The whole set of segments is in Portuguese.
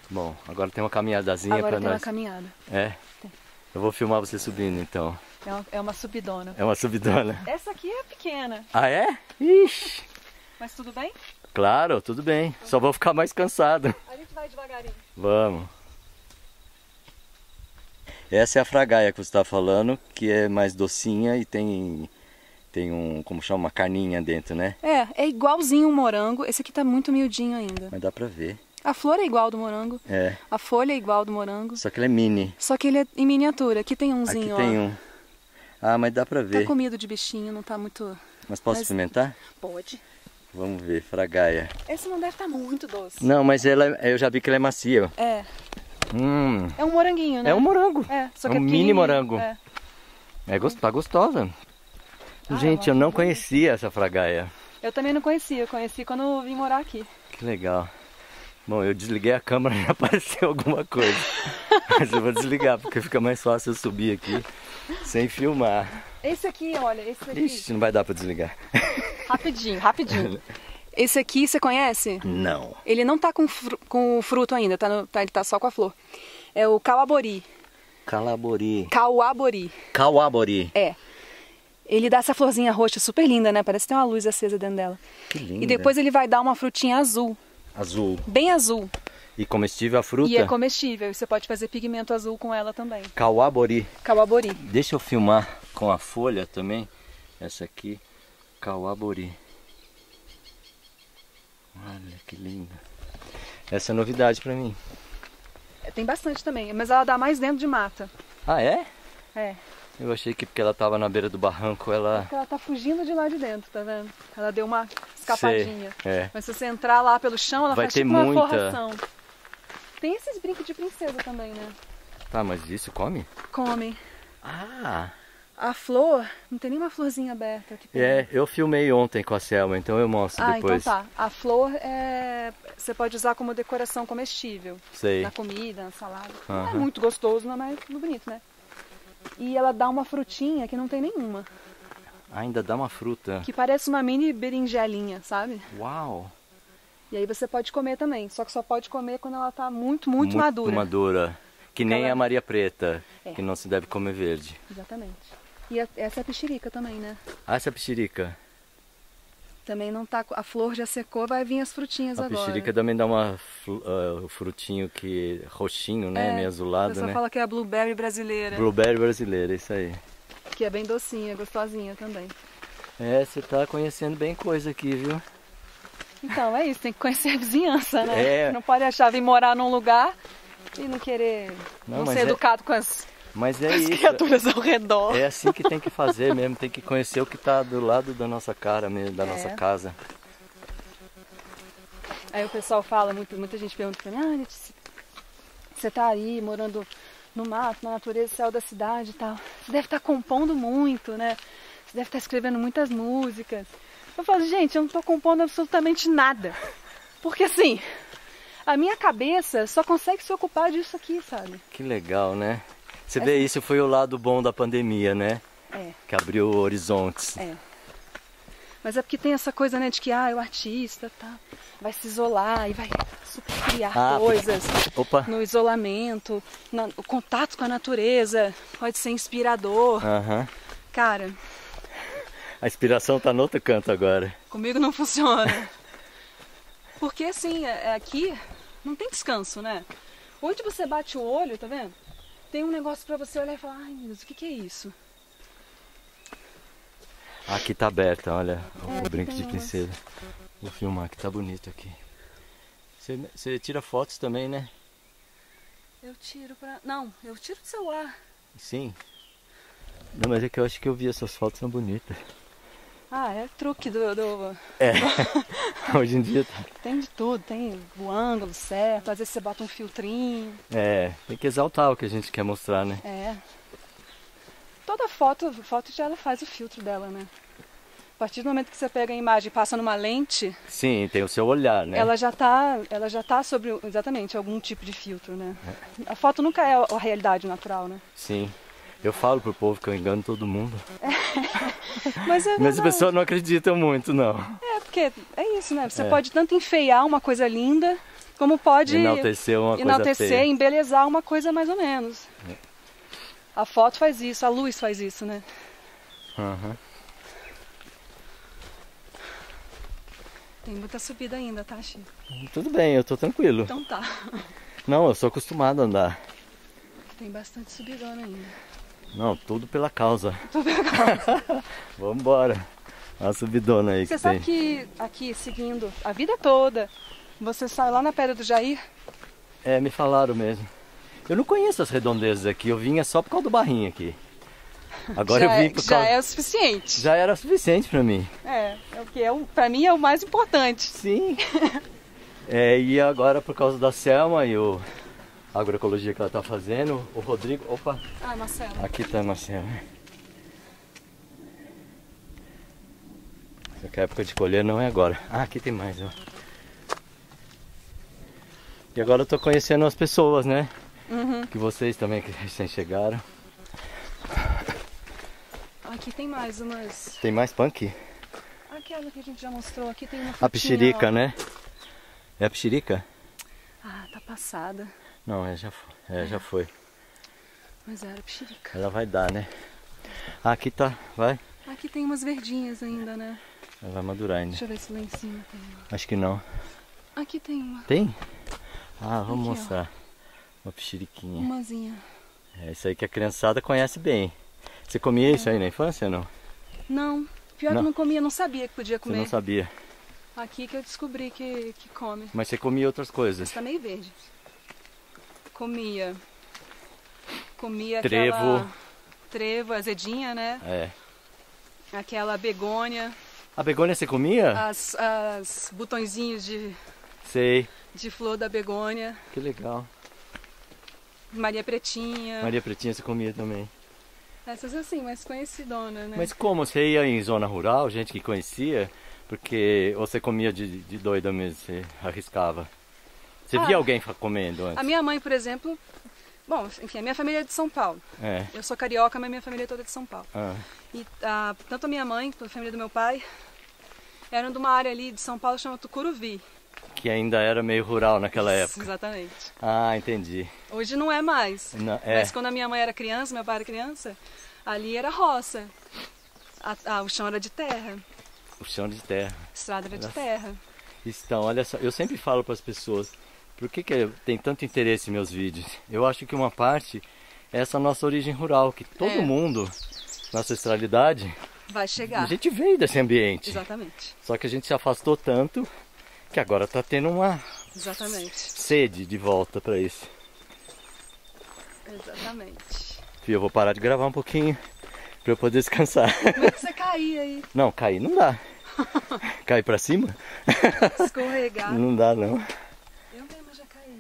Bom, agora tem uma caminhadazinha Agora pra tem nós. uma caminhada. É? Tem. Eu vou filmar você subindo então. É uma subidona. É uma subidona. Essa aqui é pequena, Ah, é? Ixi! mas tudo bem? Claro, tudo bem. Só vou ficar mais cansado. A gente vai devagarinho. Vamos. Essa é a fragaia que você está falando, que é mais docinha e tem um, como chama, uma carninha dentro, né? É igualzinho um morango. Esse aqui tá muito miudinho ainda. Mas dá pra ver. A flor é igual do morango. É. A folha é igual do morango. Só que ele é mini. Só que ele é em miniatura. Aqui tem umzinho, Aqui tem ó. um. Ah, mas dá pra ver. Tá comido de bichinho, não tá muito... Mas posso experimentar? Pode. Vamos ver, fragaia. Esse não deve estar muito doce. Não, mas eu já vi que ela é macia. É. É um moranguinho, né? É um morango. Só É que um mini morango. É. Tá gostosa. Gente, eu não conhecia essa fragaia. Eu também não conhecia. Eu conheci quando eu vim morar aqui. Que legal. Bom, eu desliguei a câmera e apareceu alguma coisa. Mas eu vou desligar, porque fica mais fácil eu subir aqui sem filmar. Esse aqui, olha, esse aqui. Ixi, não vai dar pra desligar. Rapidinho, rapidinho. Esse aqui, você conhece? Não. Ele não tá com o fruto ainda, ele tá só com a flor. É o cauabori. Calabori. Cauabori. Cauabori. É. Ele dá essa florzinha roxa super linda, né? Parece que tem uma luz acesa dentro dela. Que linda. E depois ele vai dar uma frutinha azul. Azul. Bem azul. E comestível a fruta? E é comestível. E você pode fazer pigmento azul com ela também. Cauabori. Cauabori. Deixa eu filmar com a folha também. Essa aqui. Cauabori. Olha que linda. Essa é novidade pra mim. Tem bastante também, mas ela dá mais dentro de mata. Ah, é? É. Eu achei que porque ela tava na beira do barranco, ela... Porque ela tá fugindo de lá de dentro, tá vendo? Ela deu uma escapadinha. Sei, é. Mas se você entrar lá pelo chão, ela Vai faz ter tipo uma muita. forração. Tem esses brincos de princesa também, né? Tá, mas isso come? Comem. Ah! A flor, não tem nenhuma florzinha aberta aqui. É, eu filmei ontem com a Selma, então eu mostro depois. Então tá. A flor você pode usar como decoração comestível. Sei. Na comida, na salada. Não é Aham. muito gostoso, não, mas é bonito, né? E ela dá uma frutinha que não tem nenhuma. Ainda dá uma fruta. Que parece uma mini berinjelinha, sabe? Uau! E aí você pode comer também. Só que só pode comer quando ela tá muito madura. Madura. Que nem Ela- a Maria Preta, É. que não se deve comer verde. Exatamente. E essa é a pixirica também, né? Ah, essa pixirica. Também não tá... A flor já secou, vai vir as frutinhas A agora. pixirica também dá uma frutinho que roxinho, né? Meio O azulado, pessoal né? fala que é a blueberry brasileira. Blueberry brasileira, isso aí. Que é bem docinha, gostosinha também. É, você tá conhecendo bem coisa aqui, viu? Então, é isso. Tem que conhecer a vizinhança, né? É. Não pode achar vir morar num lugar e não querer... Não, Não, mas ser é- educado com as Mas é as isso. criaturas ao redor. É assim que tem que fazer mesmo, tem que conhecer o que tá do lado da nossa cara mesmo, da É. nossa casa. Aí o pessoal fala, muita gente pergunta pra mim, Letícia, você tá aí morando no mato, na natureza, céu da cidade e tal. Você deve estar compondo muito, né? Você deve estar escrevendo muitas músicas. Eu falo, gente, eu não tô compondo absolutamente nada. Porque assim, a minha cabeça só consegue se ocupar disso aqui, sabe? Que legal, né? Você vê, isso foi o lado bom da pandemia, né? É. Que abriu horizontes. É. Mas é porque tem essa coisa, né, de que o artista vai se isolar e vai criar coisas Opa! no isolamento, o contato com a natureza pode ser inspirador. Aham. Cara, A inspiração tá no outro canto agora. comigo não funciona. Porque assim, aqui não tem descanso, né? Onde você bate o olho, tá vendo? Tem um negócio pra você olhar e falar, ai meu Deus, o que é isso? Aqui tá aberta, olha, o brinco tem de umas. princesa. Vou filmar que tá bonito aqui. Você tira fotos também, né? Eu tiro pra... Não, eu tiro do celular. Sim. Não, mas é que eu acho que eu vi essas fotos, são bonitas. É truque É, hoje em dia Tem de tudo, tem o ângulo certo, às vezes você bota um filtrinho. tem que exaltar o que a gente quer mostrar, né? Toda foto já ela faz o filtro dela, né? A partir do momento que você pega a imagem e passa numa lente, Sim, tem o seu olhar, né? ela já tá sobre exatamente algum tipo de filtro, né? A foto nunca é a realidade natural, né? Sim. Eu falo pro povo que eu engano todo mundo. Mas é Mas as verdade. pessoas não acreditam muito, não. Porque é isso, né? Você É. pode tanto enfeiar uma coisa linda, como pode enaltecer uma coisa enaltecer, feia. embelezar uma coisa mais ou menos. A foto faz isso, a luz faz isso, né? Uhum. Tem muita subida ainda, tá, Chico? Tudo bem, eu tô tranquilo. Então tá. Não, eu sou acostumado a andar. Tem bastante subidona ainda. Não, tudo pela causa. Tudo pela causa. Vambora. Olha a subidona aí Você que sabe tem. que aqui, seguindo a vida toda, você sai lá na Pedra do Jair? É, me falaram mesmo. Eu não conheço as redondezas aqui, eu vinha só por causa do barrinho aqui. Agora eu vim por Já causa... é o suficiente. Já era suficiente pra mim. É o que pra mim é o mais importante. Sim. E agora por causa da Selma e a agroecologia que ela tá fazendo, o Rodrigo... Opa! Ah, Marcelo. Aqui tá a Marcela. Só que a época de colher não é agora. Ah, aqui tem mais, ó. E agora eu tô conhecendo as pessoas, né? Uhum. Que vocês também que recém chegaram. Aqui tem mais umas... Tem mais punk? Aquela que a gente já mostrou, aqui tem uma A frutinha, pixirica, ó. né? É a pixirica? Ah, tá passada. Não, já foi. Já foi. Mas era pixirica. Ela vai dar, né? Ah, aqui tá, vai. Aqui tem umas verdinhas ainda, né? Ela vai madurar ainda. Deixa eu ver se lá em cima tem uma. Acho que não. Aqui tem uma. Tem? Ah, vamos Aqui, ó. mostrar. Uma pixiriquinha. Umazinha. É isso aí que a criançada conhece bem. Você comia isso aí na infância ou não? Não, pior que eu não comia, não sabia que podia Você comer. não sabia. Aqui que eu descobri que come. Mas você comia outras coisas. Tá meio verde. Comia Trevo. aquela trevo, azedinha, né? É. Aquela begônia, A begônia você comia? as botõezinhos Sei. de flor da begônia, Que legal. Maria Pretinha. Maria Pretinha você comia também. Essas assim, mais conhecidonas, né? Mas como? Você ia em zona rural, gente que conhecia? Porque ou você comia de doida mesmo, você arriscava? Você via alguém comendo antes? A minha mãe, por exemplo... Bom, enfim, a minha família é de São Paulo. É. Eu sou carioca, mas minha família é toda de São Paulo. Ah. E tanto a minha mãe quanto a família do meu pai eram de uma área ali de São Paulo chamada Tucuruvi. Que ainda era meio rural naquela época. Exatamente. Ah, entendi. Hoje não é mais. Não, Mas quando a minha mãe era criança, meu pai era criança, ali era roça. O chão era de terra. O chão de terra. A estrada era de terra. Então, olha só, eu sempre falo para as pessoas, por que tem tanto interesse em meus vídeos? Eu acho que uma parte é essa nossa origem rural, que todo mundo, na ancestralidade, vai chegar. a gente veio desse ambiente. Exatamente. Só que a gente se afastou tanto que agora está tendo uma sede de volta para isso. Exatamente. Fih, eu vou parar de gravar um pouquinho para eu poder descansar. Como é que você cair aí? Não, cair não dá. Cair para cima? Escorregar. Não dá não. Eu mesmo já caí.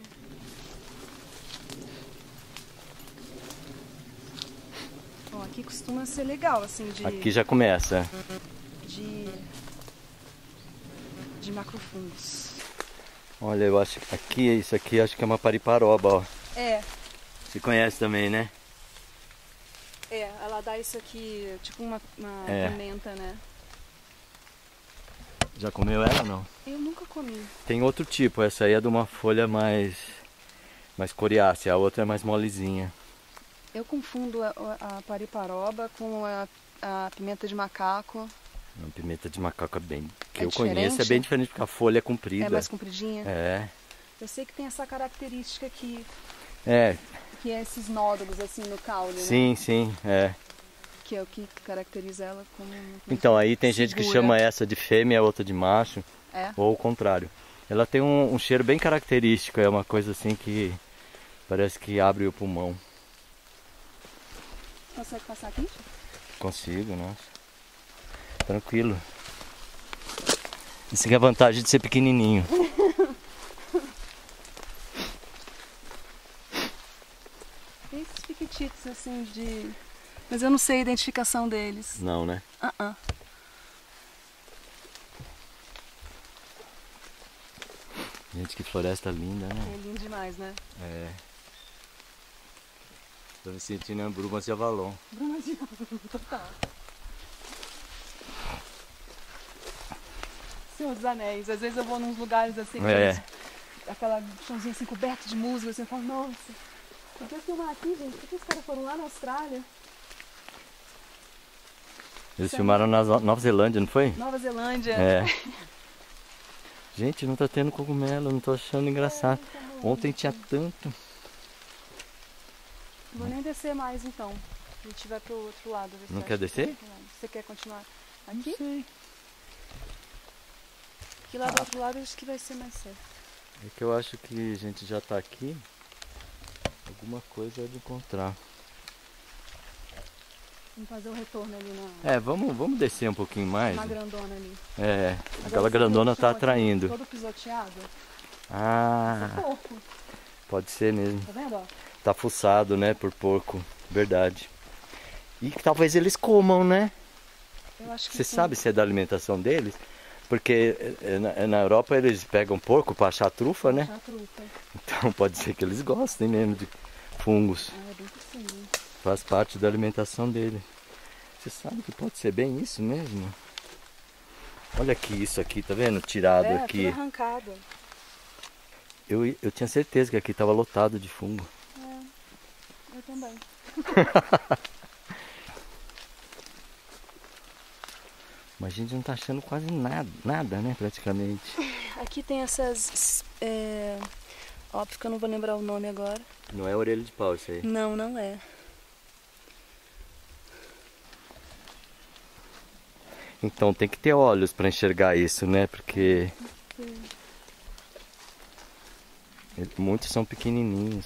Bom, aqui costuma ser legal, assim, Aqui já começa. de macrofungos. Olha, eu acho que aqui, isso aqui acho que é uma pariparoba, ó. É. Você conhece também, né? Ela dá isso aqui, tipo uma pimenta, né? Já comeu ela ou não? Eu nunca comi. Tem outro tipo, essa aí é de uma folha mais coriácea, a outra é mais molezinha. Eu confundo a pariparoba com a pimenta de macaco. A pimenta de macaco é bem... que É eu conheço é diferente? bem diferente, porque a folha é comprida. É mais compridinha? É. Eu sei que tem essa característica aqui, É, que é esses nódulos assim no caule, sim, né? sim, é. Que é o que caracteriza ela como... Então, aí tem gente que segura. chama essa de fêmea, a outra de macho, ou o contrário. Ela tem um cheiro bem característico, é uma coisa assim que parece que abre o pulmão. Consegue passar aqui? Consigo, nossa. Tranquilo. Isso aqui é a vantagem de ser pequenininho. Tem esses piquititos assim de... Mas eu não sei a identificação deles. Não, né? Gente, que floresta linda, né? É lindo demais, né? É. Tô me sentindo em Brumas de Avalon. Brumas de Avalon, total. Senhor dos Anéis. Às vezes eu vou nos lugares assim que aquela chãozinha assim coberto de musgo, assim, eu falo, nossa, podia filmar aqui, gente, por que os caras foram lá na Austrália? Eles filmaram na Nova Zelândia, não foi? Nova Zelândia. É. Gente, não tá tendo cogumelo, não tô achando engraçado. Ontem tinha tanto. Vou nem descer mais então. A gente vai pro outro lado. Ver se Não acha quer que descer? tem outro lado. Você quer continuar aqui? Não sei. Aqui lá do outro lado acho que vai ser mais certo. É que eu acho que a gente já tá aqui. Alguma coisa é de encontrar. Vamos fazer o retorno ali na, É, vamos descer um pouquinho mais. na grandona ali. É, Agora aquela você viu grandona o tá chão aqui, atraindo. todo pisoteado. Ah, Porco. pode ser mesmo. Tá vendo, ó? Tá fuçado, né, por porco. Verdade. E que talvez eles comam, né? Eu acho que Você sim. sabe se é da alimentação deles? Porque na Europa eles pegam porco para achar trufa, né? A trufa. Então pode ser que eles gostem mesmo de fungos. Ah, é bem possível. Faz parte da alimentação deles. Você sabe que pode ser bem isso mesmo? Olha aqui, isso aqui, tá vendo? Tirado aqui. Tudo arrancado. Eu tinha certeza que aqui estava lotado de fungo. É, eu também. Mas a gente não tá achando quase nada, né? Praticamente. Aqui tem essas... Óbvio que eu não vou lembrar o nome agora. Não é orelha de pau isso aí. Não, não é. Então tem que ter olhos para enxergar isso, né? Porque muitos são pequenininhos.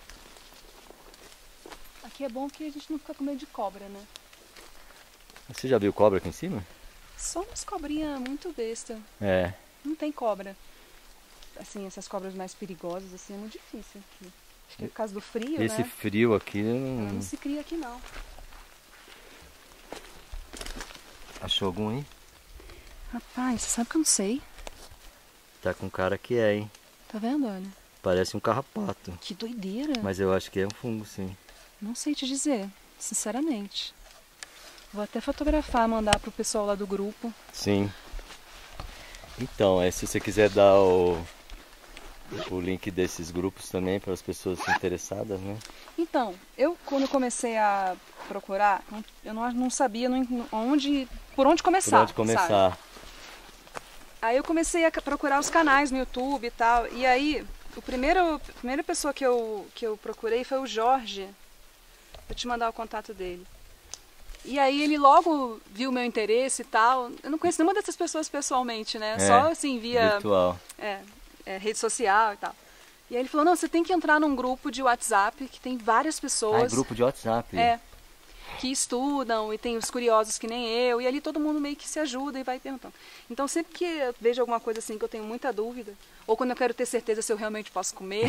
Aqui é bom que a gente não fica com medo de cobra, né? Você já viu cobra aqui em cima? Só umas cobrinhas muito besta. É. Não tem cobra. Assim, essas cobras mais perigosas, assim, é muito difícil aqui. Acho que é por causa do frio, Esse né? frio aqui Ela não... não se cria aqui, não. Achou algum aí? Rapaz, você sabe que eu não sei. Tá com cara que é, hein? Tá vendo, olha? Parece um carrapato. Que doideira. Mas eu acho que é um fungo, sim. Não sei te dizer, sinceramente. Vou até fotografar, mandar pro pessoal lá do grupo. Sim. Então, se você quiser dar o link desses grupos também para as pessoas interessadas, né? Então, eu quando comecei a procurar, eu não sabia por onde começar. Por onde começar? Sabe? Aí eu comecei a procurar os canais no YouTube e tal. E aí, a primeira pessoa que eu procurei foi o Jorge. Vou te mandar o contato dele. E aí ele logo viu o meu interesse e tal. Eu não conheço nenhuma dessas pessoas pessoalmente, né? Só assim, via virtual. Rede social e tal. E aí ele falou, não, você tem que entrar num grupo de WhatsApp que tem várias pessoas. Ah, é grupo de WhatsApp. Que estudam e tem os curiosos que nem eu. E ali todo mundo meio que se ajuda e vai perguntando. Então sempre que eu vejo alguma coisa assim que eu tenho muita dúvida, ou quando eu quero ter certeza se eu realmente posso comer...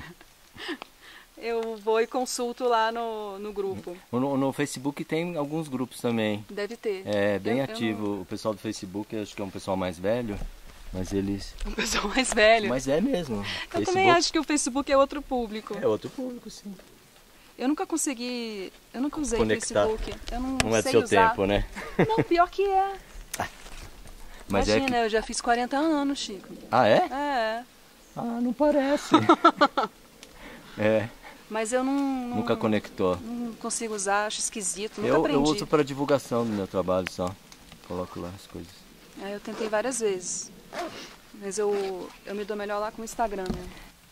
eu vou e consulto lá no grupo. No Facebook tem alguns grupos também. Deve ter. É bem Eu ativo. não... O pessoal do Facebook, acho que é um pessoal mais velho, mas eles... Um pessoal mais velho. Mas é mesmo. Eu Facebook... também acho que o Facebook é outro público. É outro público, sim. Eu nunca usei Conectar. Facebook. Eu não é do sei seu usar. tempo, né? Não, pior que é. Mas imagina, eu já fiz 40 anos, Chico. Ah, é? É. Ah, não parece. É. Mas eu Nunca conectou. Não consigo usar, acho esquisito, nunca aprendi. Eu uso para divulgação do meu trabalho só. Coloco lá as coisas. Eu tentei várias vezes. Mas eu me dou melhor lá com o Instagram mesmo.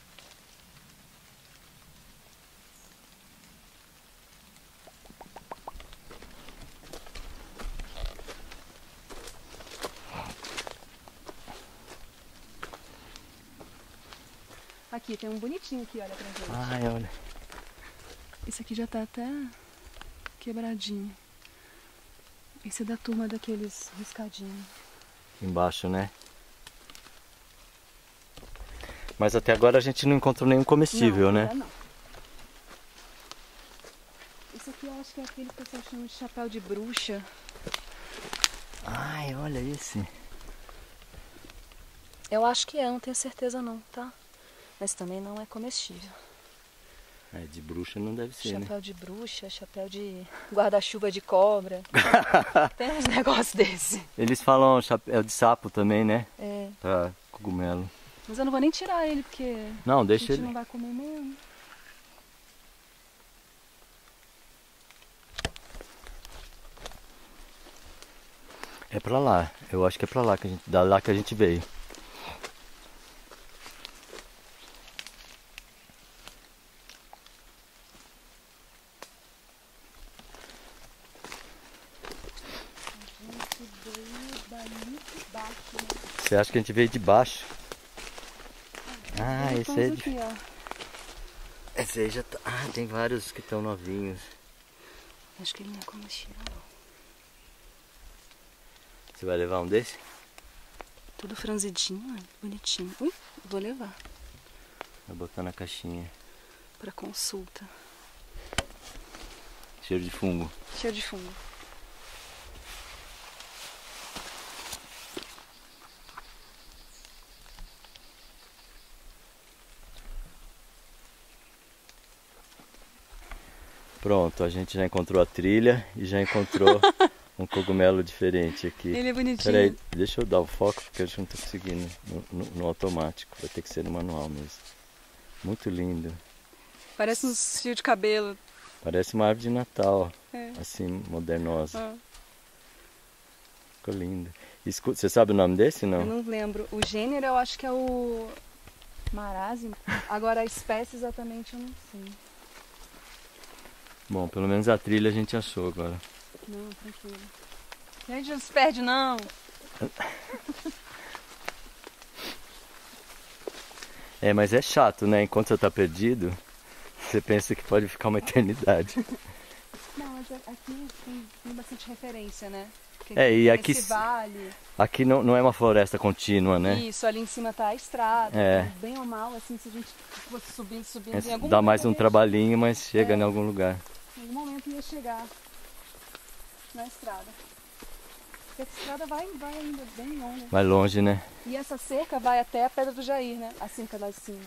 Aqui, tem um bonitinho aqui, olha pra gente. Ai, olha. Esse aqui já tá até quebradinho. Esse é da turma daqueles riscadinhos. Embaixo, né? Mas até agora a gente não encontrou nenhum comestível, né? Não. Esse aqui eu acho que é aquele que o pessoal chama de chapéu de bruxa. Ai, olha esse. Eu acho que não tenho certeza não, tá? Mas também não é comestível. De bruxa não deve ser, Chapéu né? de bruxa, chapéu de guarda-chuva de cobra. Tem uns negócios desse. Eles falam chapéu de sapo também, né? É. Pra cogumelo. Mas eu não vou nem tirar ele, porque Não, a deixa gente ele. não vai comer mesmo. É pra lá. Eu acho que é pra lá que a gente, da lá que a gente veio. Você acha que a gente veio de baixo? Ah, esse é de... aqui, ó. Esse aí já tá... Ah, tem vários que estão novinhos. Acho que ele não é com mochila, não. Você vai levar um desse? Tudo franzidinho, ó, bonitinho. Ui, vou levar. Vai botar na caixinha. Pra consulta. Cheiro de fungo. Cheiro de fungo. Pronto, a gente já encontrou a trilha e já encontrou um cogumelo diferente aqui. Ele é bonitinho. Peraí, deixa eu dar o foco porque eu não tô conseguindo no automático. Vai ter que ser no manual mesmo. Muito lindo. Parece uns fios de cabelo. Parece uma árvore de Natal, É. assim, modernosa. Ah. Ficou lindo. Você sabe o nome desse, Eu não? não lembro. O gênero eu acho que é o marásimo. Agora a espécie exatamente eu não sei. Bom, pelo menos a trilha a gente achou agora. Não, tranquilo. A gente não se perde, não. É, mas é chato, né? Enquanto você tá perdido, você pensa que pode ficar uma eternidade. Não, mas aqui tem bastante referência, né? Porque É, e tem aqui- esse vale. Aqui não é uma floresta contínua, né? Isso, ali em cima tá a estrada. É. Então, bem ou mal, assim, se a gente fosse subindo, É, em algum dá mais momento um trabalhinho, mas chega em algum lugar. Em algum momento ia chegar na estrada. Porque a estrada vai ainda bem longe. Vai longe, né? E essa cerca vai até a Pedra do Jair, né? A cerca lá de cima.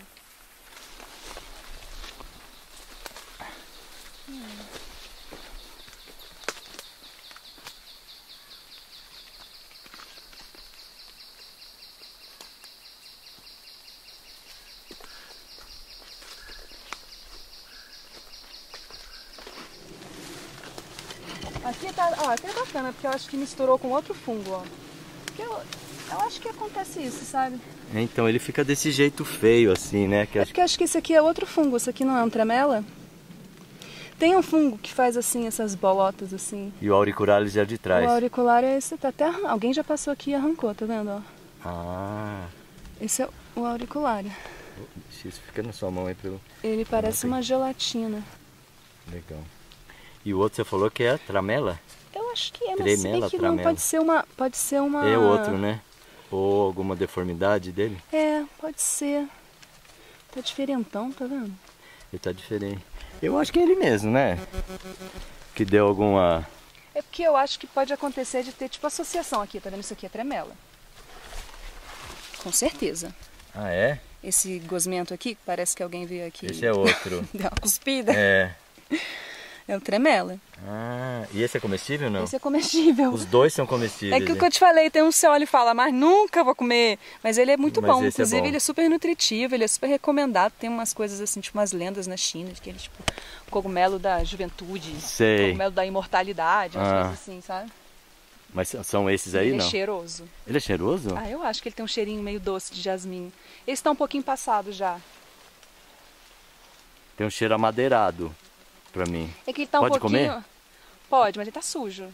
Aqui tá, ó, aqui é bacana, porque eu acho que misturou com outro fungo, ó. Porque eu acho que acontece isso, sabe? Então ele fica desse jeito feio assim, né? Que É porque eu acho que esse aqui é outro fungo, isso aqui não é um tremela? Tem um fungo que faz assim, essas bolotas assim. E o auricularis é de trás. O auricular é esse, tá até alguém já passou aqui e arrancou, tá vendo? Ó? Ah, Esse é o auricular. isso fica na sua mão aí pelo... Ele parece uma gelatina. Legal. E o outro você falou que é a tramela? Eu acho que é, mas Tremela, se bem que não, tramela. pode ser uma... É outro, né? Ou alguma deformidade dele? É, pode ser. Tá diferentão, tá vendo? Ele tá diferente. Eu acho que é ele mesmo, né? Que deu alguma... É porque eu acho que pode acontecer de ter tipo associação aqui, tá vendo? Isso aqui é tremela. Com certeza. Ah, é? Esse gosmento aqui, parece que alguém veio aqui Esse é outro. deu uma cuspida. É. É o tremela. Ah, e esse é comestível ou não? Esse é comestível. Os dois são comestíveis. É que o que eu te falei, tem um que você olha e fala, mas nunca vou comer. Mas ele é muito Mas bom. esse é Inclusive, bom. ele é super nutritivo, ele é super recomendado. Tem umas coisas assim, tipo umas lendas na China, que ele tipo cogumelo da juventude, Sei. cogumelo da imortalidade, umas Ah. coisas assim, sabe? Mas são esses aí, ele não? é cheiroso. Ele é cheiroso? Ah, eu acho que ele tem um cheirinho meio doce de jasmim. Esse tá um pouquinho passado já. Tem um cheiro amadeirado pra mim. É que ele tá um Pode pouquinho... comer? Pode, mas ele tá sujo.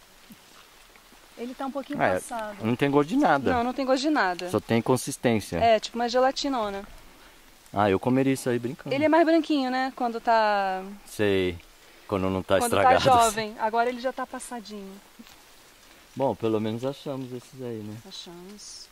Ele tá um pouquinho Ah, passado. não tem gosto de nada. Não, não tem gosto de nada. Só tem consistência. É, tipo uma gelatinona. Ah, eu comeria isso aí brincando. Ele é mais branquinho, né? Quando tá... Sei. Quando não tá Quando estragado. tá jovem. Agora ele já tá passadinho. Bom, pelo menos achamos esses aí, né? Achamos.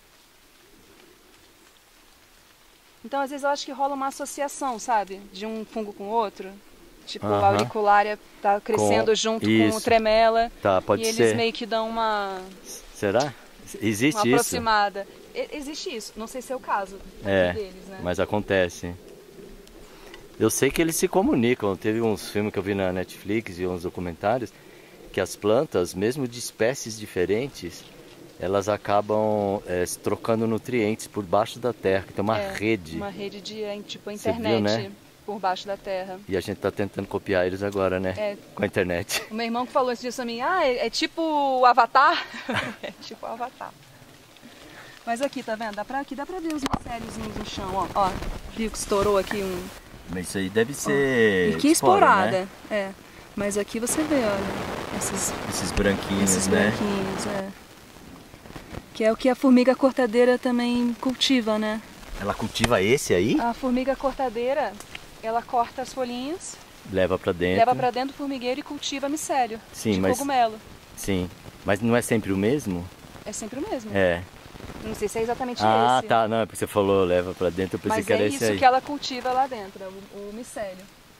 Então, às vezes eu acho que rola uma associação, sabe? De um fungo com o outro. Tipo, a Aham. auriculária tá crescendo junto com isso. o tremela. Tá, pode e ser. eles meio que dão uma Será? Existe isso? aproximada. Existe isso. Não sei se é o caso É, deles, né? mas acontece. Eu sei que eles se comunicam. Teve uns filmes que eu vi na Netflix e uns documentários que as plantas, mesmo de espécies diferentes, elas acabam se trocando nutrientes por baixo da terra, que tem uma rede. Uma rede de tipo Você internet, viu, né? Por baixo da terra. E a gente tá tentando copiar eles agora, né? Com a internet. O meu irmão que falou isso disso a mim, é tipo o Avatar? É tipo o Avatar. Mas aqui, tá vendo? Aqui dá pra ver os micéliozinhos no chão, ó. Viu que estourou aqui um... Mas isso aí deve ser... E que esporo, esporada, né? Mas aqui você vê, olha, esses branquinhos, esses né? branquinhos, Que é o que a formiga cortadeira também cultiva, né? Ela cultiva esse aí? A formiga cortadeira, ela corta as folhinhas, leva pra dentro. Leva pra dentro do formigueiro e cultiva micélio. Sim, de mas... cogumelo. Sim, mas não é sempre o mesmo? É sempre o mesmo. É. Não sei se é exatamente esse. Ah, tá, não, é porque você falou leva pra dentro, eu pensei mas que era é esse aí. isso que ela cultiva lá dentro, o micélio.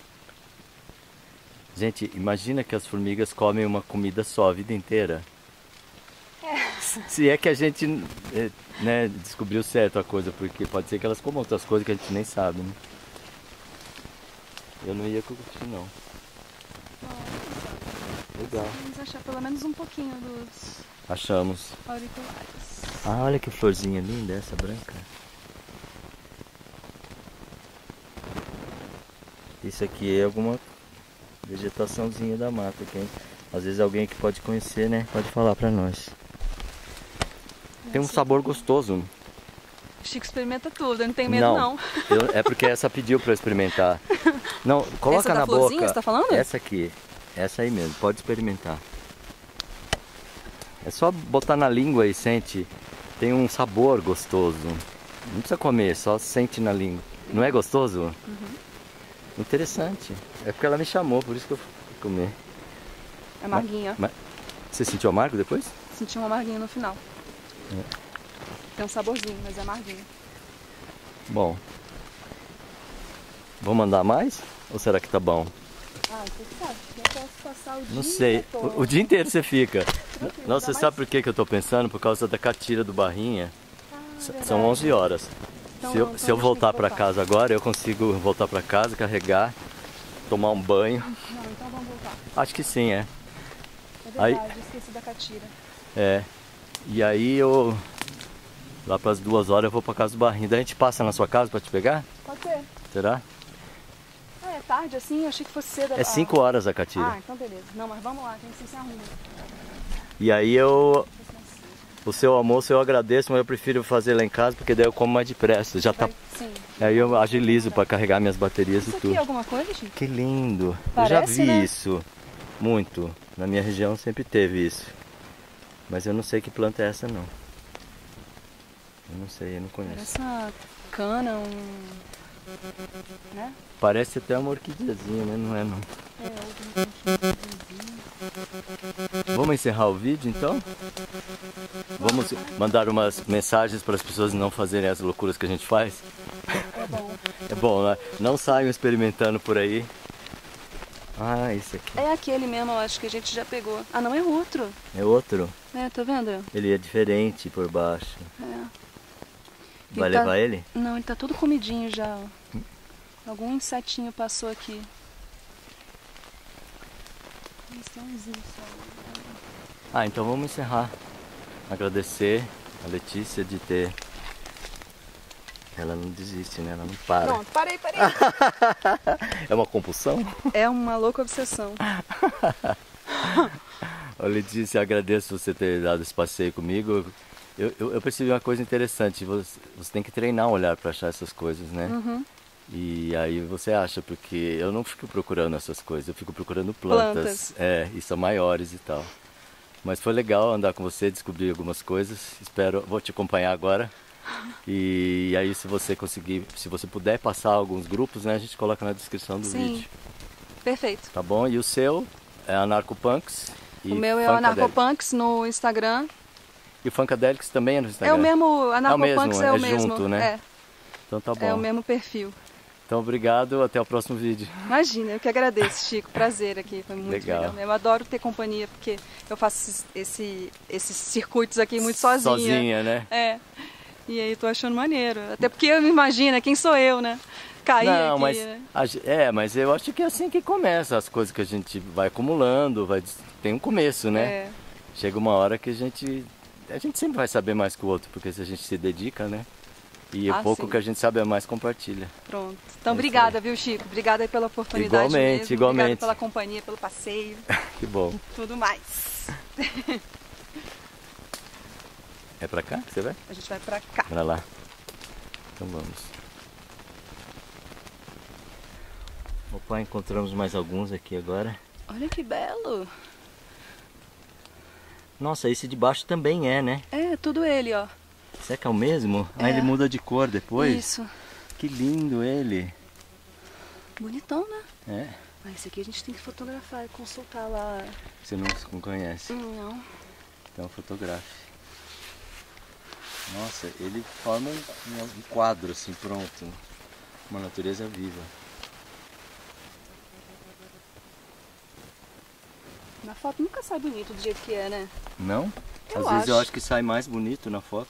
Gente, imagina que as formigas comem uma comida só a vida inteira. Se é que a gente né, descobriu certo a coisa, porque pode ser que elas comam outras coisas que a gente nem sabe, né? Eu não ia curtir, não. Legal. Vamos achar pelo menos um pouquinho dos Achamos. auriculares. Ah, olha que florzinha linda essa branca. Isso aqui é alguma vegetaçãozinha da mata. Às vezes alguém que pode conhecer, né? Pode falar pra nós. Tem um sabor gostoso. Chico experimenta tudo, eu não tenho medo não. É porque essa pediu pra eu experimentar. Não, coloca essa da na florzinha, boca. Você tá falando? Essa aqui. Essa aí mesmo, pode experimentar. É só botar na língua e sente. Tem um sabor gostoso. Não precisa comer, só sente na língua. Não é gostoso? Uhum. Interessante. É porque ela me chamou, por isso que eu fui comer. É amarguinha. Você sentiu amargo depois? Senti um amarguinho no final. Tem um saborzinho, mas é amarguinho. Bom. Vou mandar mais? Ou será que tá bom? Ah, você sabe. Eu posso passar o dia Não sei. O dia inteiro você fica. Não, você sabe por que eu tô pensando? Por causa da catira do Barrinha. São 11 horas. Então, se eu voltar para casa agora, eu consigo voltar para casa, carregar, tomar um banho. Não, então vamos voltar. Acho que sim, é. É verdade, esqueci da catira. É. E aí eu... Lá para as 2 horas eu vou para casa do Barrinha. Daí a gente passa na sua casa para te pegar? Pode ser. Será? Ah, é tarde assim? Eu achei que fosse cedo. É 5 horas a catira. Ah, então beleza. Não, mas vamos lá, tem que se arruma. E aí eu... O seu almoço eu agradeço, mas eu prefiro fazer lá em casa, porque daí eu como mais depressa. Já tá... Sim. Aí eu agilizo para carregar minhas baterias Isso e tudo. aqui é alguma coisa, Chico? Que lindo. Parece, eu já vi né? isso. Muito. Na minha região sempre teve isso. Mas eu não sei que planta é essa não. Eu não sei, eu não conheço. Parece uma cana, né? Parece até uma orquideazinha, né? Não é não. Vamos encerrar o vídeo então? Vamos mandar umas mensagens para as pessoas não fazerem as loucuras que a gente faz? É bom. É bom, né? Não saiam experimentando por aí. Ah, esse aqui. É aquele mesmo, eu acho que a gente já pegou. Ah, não, é outro. É outro? É, tá vendo? Ele é diferente por baixo. É. Vai levar ele? Não, ele tá todo comidinho já, ó. Algum insetinho passou aqui. Ah, então vamos encerrar. Agradecer a Letícia de ter... Ela não desiste, né? Ela não para. Pronto, parei. É uma compulsão? É uma louca obsessão. Ô, Letícia, agradeço você ter dado esse passeio comigo. Eu percebi uma coisa interessante. Você tem que treinar o olhar para achar essas coisas, né? Uhum. E aí você acha, porque eu não fico procurando essas coisas, eu fico procurando plantas. E são maiores e tal. Mas foi legal andar com você, descobrir algumas coisas. Vou te acompanhar agora. E aí se você conseguir, se você puder passar alguns grupos, né, a gente coloca na descrição do vídeo. Perfeito. Tá bom? E o seu é Anarcopunks. O meu é o Anarcopunks no Instagram. E o Funkadelics também é no Instagram? É o mesmo, Anarcopunks é o mesmo. Junto, né? É. Então tá bom. É o mesmo perfil. Então obrigado, até o próximo vídeo. Imagina, eu que agradeço, Chico. Prazer aqui, foi muito legal. Eu adoro ter companhia, porque eu faço esses circuitos aqui muito sozinha. Sozinha, né? É. E aí tô achando maneiro. Até porque eu me imagino, quem sou eu, né? Cair aqui, mas, né? Mas eu acho que é assim que começa as coisas que a gente vai acumulando, tem um começo, né? É. Chega uma hora que a gente a gente sempre vai saber mais que o outro, porque se a gente se dedica, né? E o pouco sim. que a gente sabe a mais compartilha. Pronto. Então, obrigada, viu, Chico? Obrigada aí pela oportunidade mesmo. Igualmente. Obrigada pela companhia, pelo passeio. Que bom. Tudo mais. É pra cá que você vai? A gente vai pra cá. Pra lá. Então vamos. Opa, encontramos mais alguns aqui agora. Olha que belo. Nossa, esse de baixo também é, né? É, tudo ele, ó. Será que é o mesmo? É. Ah, ele muda de cor depois? Isso. Que lindo ele. Bonitão, né? É. Ah, esse aqui a gente tem que fotografar e consultar lá. Você não conhece? Não. Então fotografe. Nossa, ele forma um quadro assim, pronto. Uma natureza viva. Na foto nunca sai bonito do jeito que é, né? Não? Eu Às vezes eu acho. acho que sai mais bonito na foto.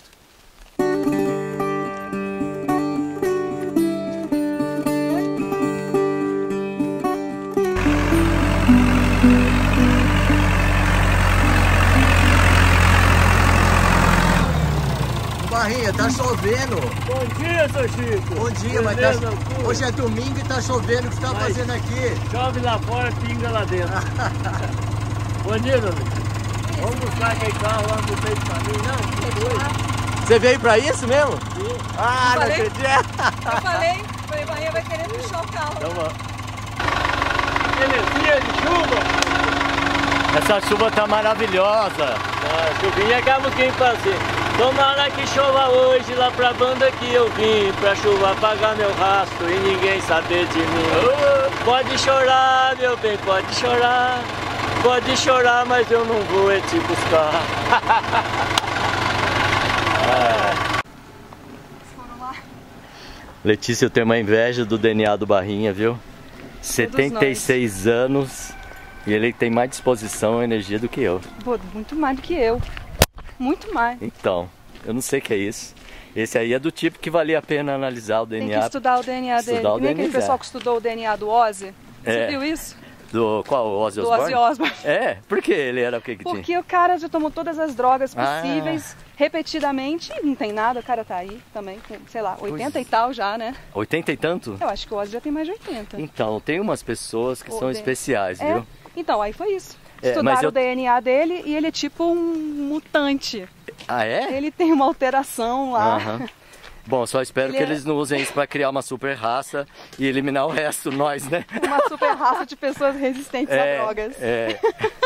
Barrinha, tá chovendo. Bom dia, seu Chico. Bom dia, mas Beleza, tá... hoje é domingo e tá chovendo. O que você tá Mas- fazendo aqui? Chove lá fora, pinga lá dentro. Bom dia, meu amigo. Vamos buscar aquele carro lá no meio do caminho, não? Você veio pra isso mesmo? Sim. Ah, não Falei? acredito. Eu falei, Bahia vai querer puxar o carro. Então vamos. Belezinha de chuva. Essa chuva tá maravilhosa. A chuvinha acaba quem fazer. Tomara que chova hoje lá pra banda que eu vim. Pra chuva apagar meu rastro e ninguém saber de mim. Pode chorar, meu bem, pode chorar. Pode chorar, mas eu não vou te buscar. Foram lá. Letícia, eu tenho uma inveja do DNA do Barrinha, viu? 76 anos e ele tem mais disposição e energia do que eu. Pô, muito mais do que eu. Muito mais. Então, eu não sei o que é isso. Esse aí é do tipo que valia a pena analisar o Tem DNA. que estudar o DNA dele. Estudar o Que nem aquele DNA. pessoal que estudou o DNA do Ozzy. Você É. viu isso? Do qual? O Ozzy Do Osbourne? Ozzy Osbourne. É, por que ele era o que tinha? Porque o cara já tomou todas as drogas Ah. possíveis, repetidamente, e não tem nada, o cara tá aí também, com, sei lá, 80 e tal já, né? 80 e tanto? Eu acho que o Ozzy já tem mais de 80. Então, tem umas pessoas que O são DNA. especiais, É, viu? então, aí foi isso. É, mas Estudaram eu- o DNA dele e ele é tipo um mutante. Ah, é? Ele tem uma alteração lá. Aham. Bom, só espero Ele que é- eles não usem isso pra criar uma super raça e eliminar o resto, nós, né? Uma super raça de pessoas resistentes a drogas. É.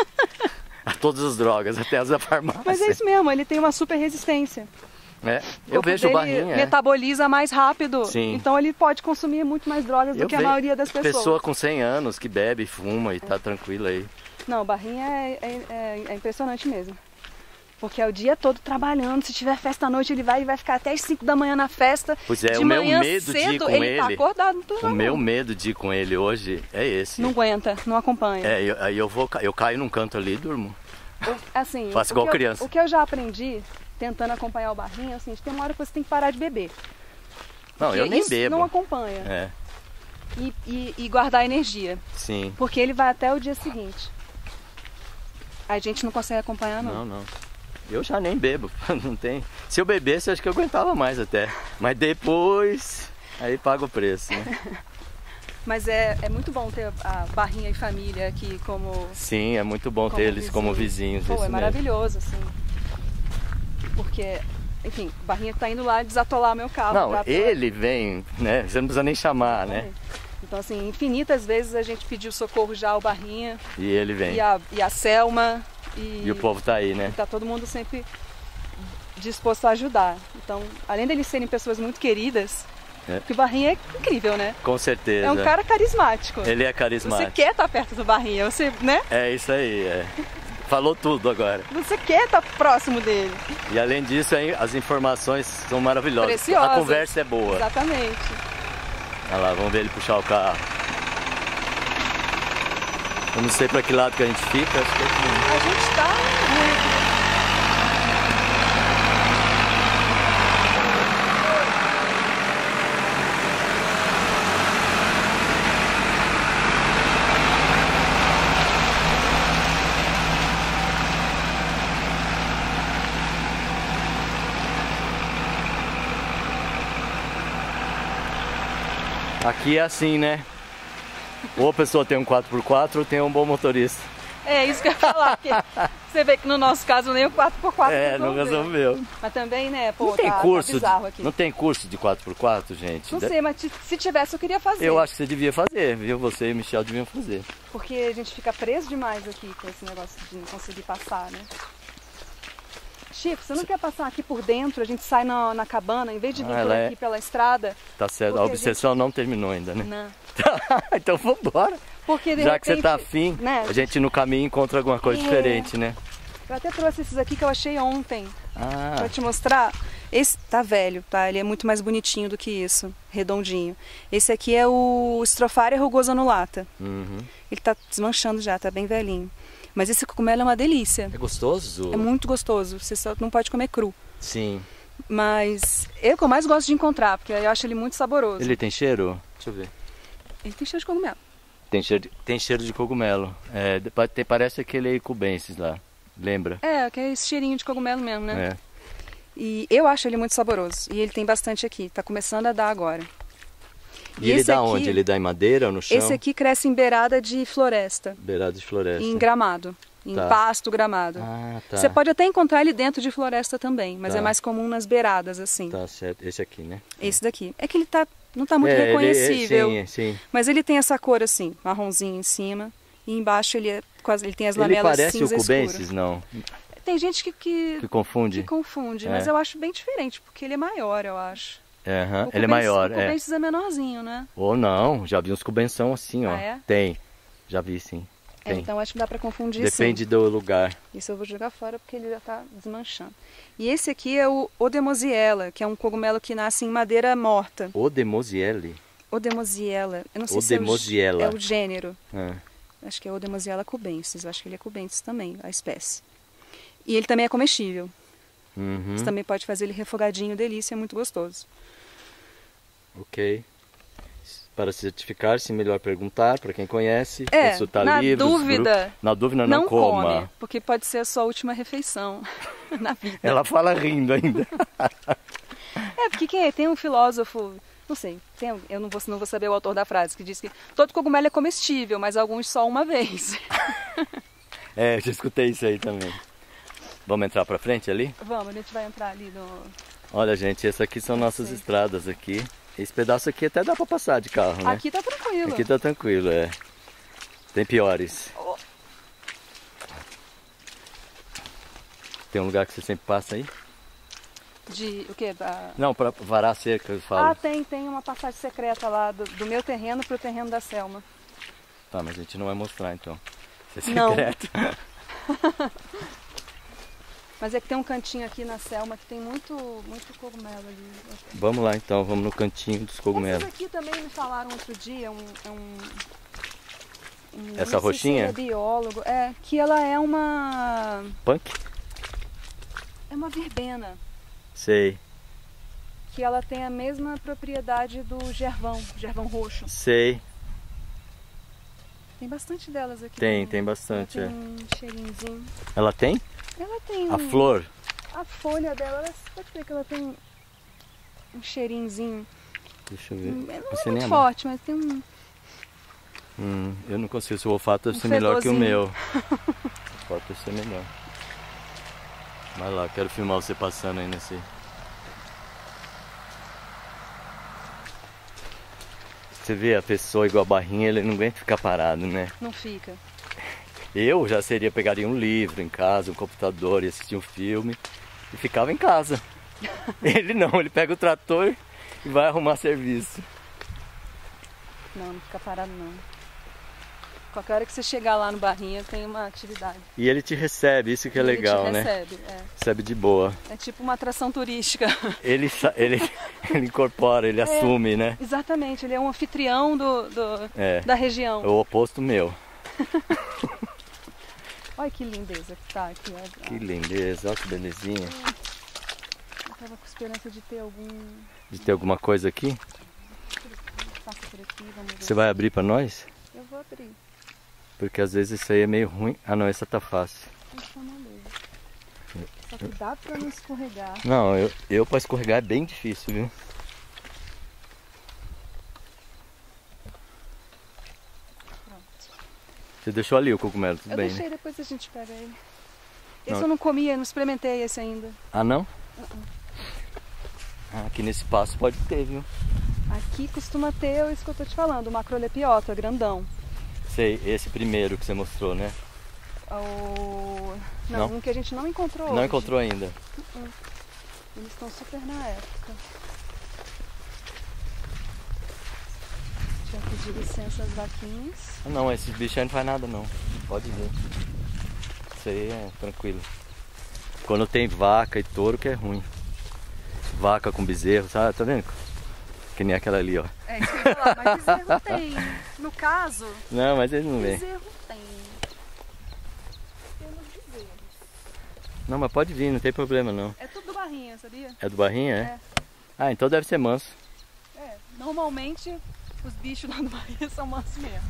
A todas as drogas, até as da farmácia. Mas é isso mesmo, ele tem uma super resistência. É. O Eu corpo vejo o dele Barrinha. metaboliza mais rápido. Sim. Então ele pode consumir muito mais drogas do que a vejo maioria das pessoas. Pessoa com 100 anos que bebe, fuma e tá tranquila aí. Não, o Barrinha é impressionante mesmo. Porque é o dia todo trabalhando. Se tiver festa à noite, ele vai ficar até as 5 da manhã na festa. Pois é, de o meu manhã medo de ir cedo, com ele tá ele- acordado. Não tô O meu medo de ir com ele hoje é esse. Não aguenta, não acompanha. É, aí eu caio num canto ali e durmo. Assim, Faço o igual que eu- criança. O que eu já aprendi, tentando acompanhar o Barrinha, é assim, tem uma hora que você tem que parar de beber. Não, Porque eu nem isso bebo. não acompanha. É, E guardar energia. sim. Porque ele vai até o dia seguinte. A gente não consegue acompanhar, não. Não. Eu já nem bebo, não tem. Se eu bebesse, eu acho que eu aguentava mais até. Mas depois, aí paga o preço, né? Mas é muito bom ter a Barrinha e família aqui como Sim, é muito bom ter eles como vizinhos. Pô, isso é mesmo. maravilhoso, assim. Porque, enfim, o Barrinha tá indo lá desatolar meu carro. Não, já pra- ele vem, né? Você não precisa nem chamar, né? Então, assim, infinitas vezes a gente pediu socorro já ao Barrinha E ele vem. e a Selma. E o povo tá aí, né? Tá todo mundo sempre disposto a ajudar. Então, além deles serem pessoas muito queridas, porque o Barrinha é incrível, né? Com certeza. É um cara carismático. Ele é Você carismático. quer estar perto do Barrinha, você, né? É isso aí, é. Falou tudo agora. Você quer estar próximo dele. E além disso, aí, as informações são maravilhosas. Preciosas. A conversa é boa. Exatamente. Olha lá, vamos ver ele puxar o carro. Eu não sei pra que lado que a gente fica, acho que é aqui. A gente tá Aqui é assim, né? Ou a pessoa tem um 4x4 ou tem um bom motorista. É isso que eu ia falar, porque você vê que no nosso caso nem o 4x4 não resolveu. Mas também, né, pô, Não tem curso, tá bizarro aqui. não tem curso de 4x4, gente? Não sei, mas se tivesse eu queria fazer. Eu acho que você devia fazer, viu? Você e o Michel deviam fazer. Porque a gente fica preso demais aqui com esse negócio de não conseguir passar, né? Chico, você não quer passar aqui por dentro? A gente sai na cabana, em vez de vir por aqui pela estrada. Tá certo, a obsessão não terminou ainda, né? Não. Então vambora. Porque de Já repente, que você tá afim, né, a gente no caminho encontra alguma coisa diferente, né? Eu até trouxe esses aqui que eu achei ontem. Ah. Pra te mostrar. Esse tá velho, tá? Ele é muito mais bonitinho do que isso, redondinho. Esse aqui é o Stropharia rugosa anulata. Uhum. Ele tá desmanchando já, tá bem velhinho. Mas esse cogumelo é uma delícia. É gostoso? É muito gostoso. Você só não pode comer cru. Sim. Mas é o que eu mais gosto de encontrar, porque eu acho ele muito saboroso. Ele tem cheiro? Deixa eu ver. Ele tem cheiro de cogumelo. Tem cheiro de cogumelo. É, parece aquele cubensis lá. Lembra? É, que é esse cheirinho de cogumelo mesmo, né? É. E eu acho ele muito saboroso. E ele tem bastante aqui. Tá começando a dar agora. E ele dá onde? Ele dá em madeira ou no chão? Esse aqui cresce em beirada de floresta. Beirada de floresta. Em gramado. Em pasto gramado. Ah, tá. Você pode até encontrar ele dentro de floresta também, mas é mais comum nas beiradas, assim. Tá certo. Esse aqui, né? Esse daqui. É que ele não tá muito reconhecível. Sim. Mas ele tem essa cor assim, marronzinho em cima. E embaixo ele tem as lamelas cinza escura. Ele parece o cubensis, não? Tem gente que confunde. Que confunde, mas eu acho bem diferente, porque ele é maior, eu acho. Ele é maior, O cubensis é menorzinho, né? Ou não, já vi uns cubenção assim, ó. Ah, é? Tem, já vi sim. Tem. Então acho que dá pra confundir. Depende do lugar. Isso eu vou jogar fora porque ele já tá desmanchando. E esse aqui é o Odemosiella, que é um cogumelo que nasce em madeira morta. Odemosiella? Odemosiella. Eu não sei se é o gênero. Acho que é Odemosiella cubensis. Acho que ele é cubensis também, a espécie. E ele também é comestível. Uhum. Você também pode fazer ele refogadinho, delícia, é muito gostoso. Ok. Para certificar-se, melhor perguntar para quem conhece. Consultar na livros, dúvida, na dúvida não coma. Come, porque pode ser a sua última refeição na vida. Ela fala rindo ainda. Porque tem um filósofo, não sei, eu não vou saber o autor da frase, que diz que todo cogumelo é comestível, mas alguns só uma vez. Eu já escutei isso aí também. Vamos entrar para frente ali? Vamos, a gente vai entrar ali no... Olha, gente, essas aqui são nossas estradas aqui. Esse pedaço aqui até dá para passar de carro, né? Aqui tá tranquilo. Aqui tá tranquilo, Tem piores. Tem um lugar que você sempre passa aí? De o quê? Não, para varar a cerca, eu falo. Ah, tem uma passagem secreta lá do meu terreno pro terreno da Selma. Tá, mas a gente não vai mostrar então. Isso é secreto. Não. Mas é que tem um cantinho aqui na Selma que tem muito cogumelo ali. Vamos lá então, vamos no cantinho dos cogumelos. Essas aqui também me falaram outro dia, essa roxinha? É biólogo, que ela é uma... Punk? É uma verbena. Sei. Que ela tem a mesma propriedade do gervão roxo. Sei. Tem bastante delas aqui. Tem bastante. Ela tem um cheirinhozinho. Ela tem? Ela tem a flor? A folha dela, pode ver que ela tem um cheirinhozinho. Deixa eu ver. Não é muito forte, mas tem um... eu não consigo, se o olfato deve ser melhor que o meu. O olfato deve ser melhor. Vai lá, quero filmar você passando aí nesse... Você vê a pessoa igual a barrinha, ele não aguenta ficar parado, né? Não fica. Eu já pegaria um livro em casa, um computador e assistir um filme e ficava em casa. Ele não, ele pega o trator e vai arrumar serviço. Não fica parado não. Qualquer hora que você chegar lá no Barrinha tem uma atividade. E ele te recebe, isso que é legal, né? Recebe de boa. É tipo uma atração turística. Ele incorpora, ele assume, né? Exatamente, ele é um anfitrião da região. É o oposto meu. Olha que lindeza que tá aqui. Que lindeza, olha que belezinha. Eu tava com esperança de ter algum... De ter alguma coisa aqui? Passa por aqui, vamos ver. Você vai abrir pra nós? Eu vou abrir. Porque às vezes isso aí é meio ruim. Ah não, essa tá fácil. Só que dá pra não escorregar. Não, eu pra escorregar é bem difícil, viu? Você deixou ali o cogumelo, tudo Eu bem, deixei, né? depois a gente pega ele. Esse Não. eu não comi, eu não experimentei esse ainda. Ah, não? Ah, aqui nesse passo pode ter, viu? Aqui costuma ter isso que eu tô te falando, o macrolepiota, grandão. Sei, esse primeiro que você mostrou, né? Não, Não? um que a gente não encontrou hoje. Não encontrou ainda. Eles estão super na época. Deixa eu pedir licença às vaquinhas. Ah, não, esses bichos aí não faz nada não. Pode vir. Isso aí é tranquilo. Quando tem vaca e touro que é ruim. Vaca com bezerro, sabe? Tá vendo? Que nem aquela ali, ó. É isso que eu ia falar, mas bezerro tem. No caso, Não, mas eles não vêm. bezerro tem. Temos bezerros. Não, mas pode vir, não tem problema não. É tudo barrinha, sabia? É do barrinha, é? É. Ah, então deve ser manso. É, normalmente os bichos lá do barrinha são mansos mesmo.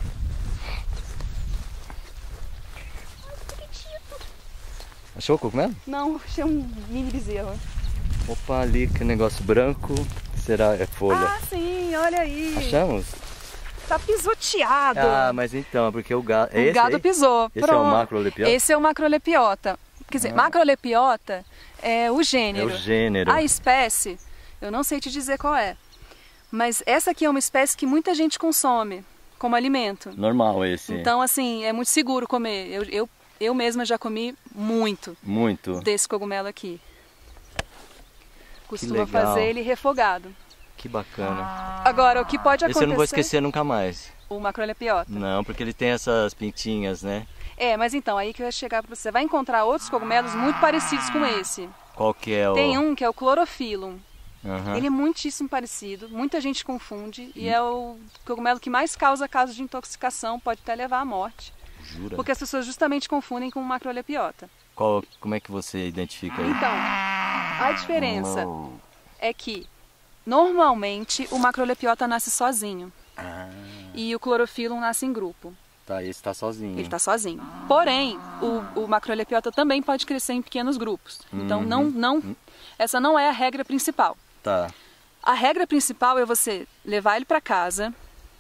Achou o cogumelo? Não, achei um mini bezerro. Opa, ali que negócio branco. Será? É folha. Ah, sim, olha aí. Achamos? Tá pisoteado. Ah, mas então, porque o gado... O gado pisou. Esse é o macrolepiota? Esse é o macrolepiota. Quer dizer, macrolepiota é o gênero. É o gênero. A espécie, eu não sei te dizer qual é. Mas essa aqui é uma espécie que muita gente consome como alimento. Normal esse. Então, assim, é muito seguro comer. Eu mesma já comi muito desse cogumelo aqui. Costuma legal. fazer ele refogado. Que bacana. Agora, o que pode acontecer... Esse eu não vou esquecer nunca mais. O macrolepiota. Não, porque ele tem essas pintinhas, né? É, mas então, aí que eu ia chegar para você. Você vai encontrar outros cogumelos muito parecidos com esse. Qual que é o... Tem um que é o clorophyllum. Uhum. Ele é muitíssimo parecido, muita gente confunde e é o cogumelo que mais causa casos de intoxicação, pode até levar à morte. Jura? Porque as pessoas justamente confundem com o macrolepiota. Como é que você identifica ele? Então, a diferença é que normalmente o macrolepiota nasce sozinho e o clorophyllum nasce em grupo. Tá, esse tá sozinho. Ele está sozinho. Porém, o macrolepiota também pode crescer em pequenos grupos. Então, essa não é a regra principal. Tá. A regra principal é você levar ele para casa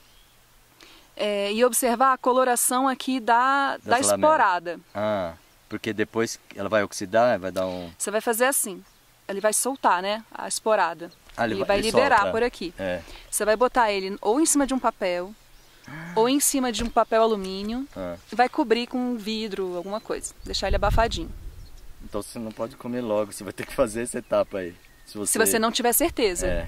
e observar a coloração aqui da esporada. Ah, porque depois ela vai oxidar, vai dar um... Você vai fazer assim, ele vai soltar, né, a esporada. Ah, ele vai liberar solta. por aqui. É. Você vai botar ele ou em cima de um papel, ou em cima de um papel alumínio, e vai cobrir com vidro, alguma coisa. Deixar ele abafadinho. Então você não pode comer logo, você vai ter que fazer essa etapa aí. Se você não tiver certeza. É.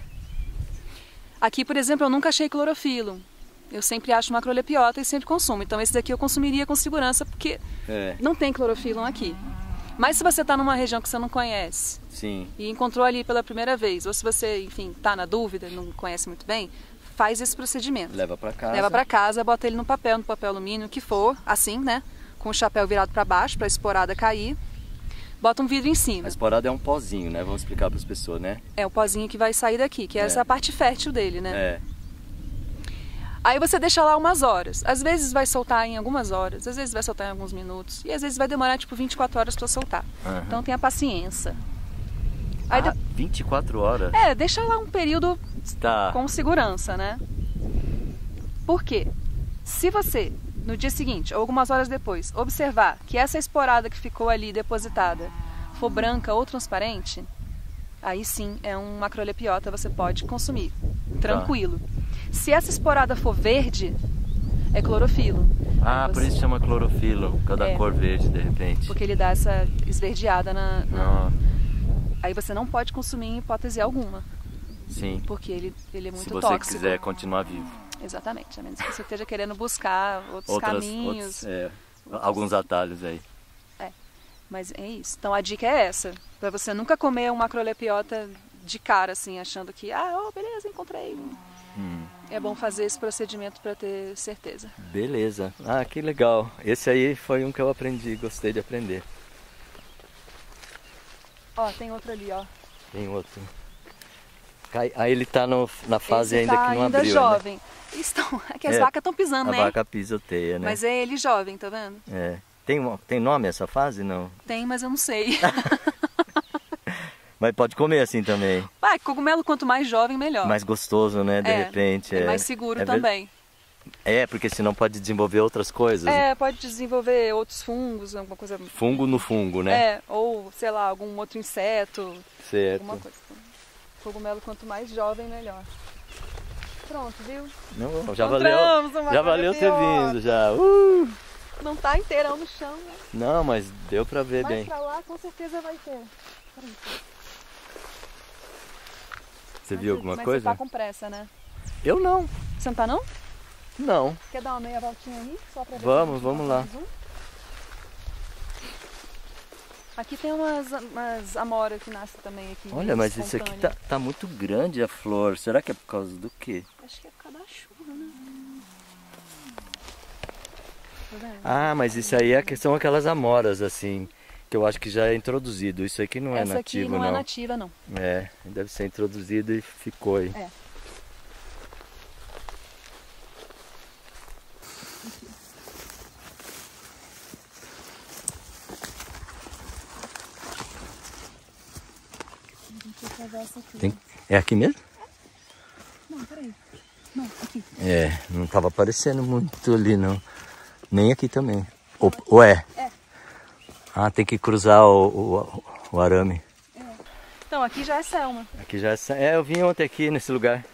Aqui, por exemplo, eu nunca achei clorofilo. Eu sempre acho macrolepiota e sempre consumo. Então esse daqui eu consumiria com segurança porque não tem clorofilo aqui. Mas se você está numa região que você não conhece e encontrou ali pela primeira vez, ou se você, enfim, está na dúvida, não conhece muito bem, faz esse procedimento. Leva para casa. Leva para casa, bota ele no papel alumínio, o que for, assim, né? Com o chapéu virado para baixo, para a esporada cair. Bota um vidro em cima. A esporada é um pozinho, né? Vamos explicar para as pessoas, né? É o pozinho que vai sair daqui, que é essa parte fértil dele, né? É. Aí você deixa lá umas horas. Às vezes vai soltar em algumas horas, às vezes vai soltar em alguns minutos. E às vezes vai demorar tipo 24 horas para soltar. Então tenha paciência. Aí 24 horas? Deixa lá um período com segurança, né? Por quê? Se você, no dia seguinte, ou algumas horas depois, observar que essa esporada que ficou ali depositada for branca ou transparente, aí sim é um macrolepiota, você pode consumir. Tranquilo. Se essa esporada for verde, é clorofilo. Por isso chama clorofilo, por causa da cor verde, de repente. Porque ele dá essa esverdeada Aí você não pode consumir em hipótese alguma. Sim. Porque ele é muito tóxico. Se você quiser continuar vivo. Exatamente, a menos que você esteja querendo buscar outros caminhos. Alguns atalhos aí. Mas é isso. Então a dica é essa, para você nunca comer um macrolepiota de cara, assim, achando que, beleza, encontrei. É bom fazer esse procedimento para ter certeza. Beleza. Que legal. Esse aí foi um que eu aprendi, gostei de aprender. Tem outro ali, Tem outro. Aí ele tá na fase ainda que não abriu. Jovem. Né? Aqui as vacas estão pisando, né? A vaca pisoteia, né? Mas é ele jovem, tá vendo? Tem nome essa fase, não? Tem, mas eu não sei. Mas pode comer assim também. Cogumelo quanto mais jovem, melhor. Mais gostoso, né? De repente. É mais seguro também. É, porque senão pode desenvolver outras coisas. É, pode desenvolver outros fungos, alguma coisa. Fungo no fungo, né? É, ou sei lá, algum outro inseto. Certo. Alguma coisa. Cogumelo, quanto mais jovem, melhor. Pronto, viu? Não, já valeu ter vindo, já. Não tá inteirão no chão, né? Não, mas deu pra ver Mas bem. pra lá com certeza vai ter. Você viu alguma mas coisa? Você tá com pressa, né? Eu não. Você não tá não? Não. Quer dar uma meia voltinha aí? Só pra ver Vamos lá. Aqui tem umas amoras que nascem também aqui. Olha, mas isso aqui tá muito grande a flor. Será que é por causa do quê? Acho que é por causa da chuva, né? Ah, mas isso aí são aquelas amoras, assim, que eu acho que já é introduzido. Isso aqui não é Essa nativo, aqui não é nativa, não. É, deve ser introduzido e ficou aí. É. É aqui mesmo? Não, peraí. Não, aqui. É, não tava aparecendo muito ali, não. Nem aqui também. Ou é? É. Ah, tem que cruzar o arame. É. Então, aqui já é selma. Aqui já é... É, eu vim ontem aqui nesse lugar.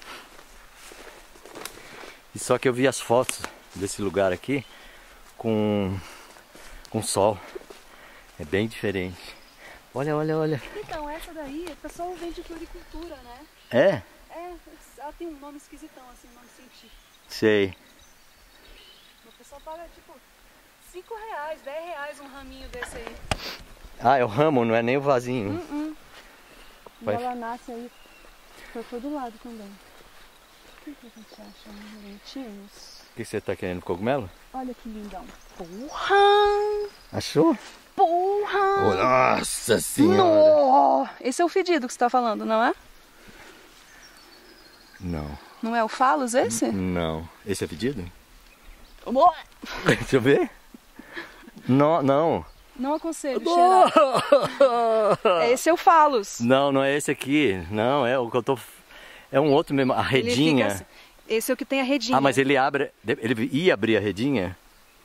E só que eu vi as fotos desse lugar aqui com sol. É bem diferente. Olha, olha, olha. Então, essa daí, o pessoal vende floricultura, né? É? É, ela tem um nome esquisitão, assim, um nome científico. Sei. O pessoal paga, tipo, R$5, R$10 um raminho desse aí. Ah, é o ramo, não é nem o vasinho. E ela nasce aí por todo lado também. O que a gente acha? Bonitinhos. O que você tá querendo, cogumelo? Olha que lindão. Porra! Achou? Porra! Oh, nossa senhora! No! Esse é o fedido que você tá falando, não é? Não. Não é o falos esse? Não. Esse é pedido? Amor! Deixa eu ver. Não, não. Não aconselho cheirar. Esse é o falos. Não, não é esse aqui. Não, é o que eu tô... É um outro mesmo, a redinha. Assim. Esse é o que tem a redinha. Ah, mas ele abre... Ele ia abrir a redinha?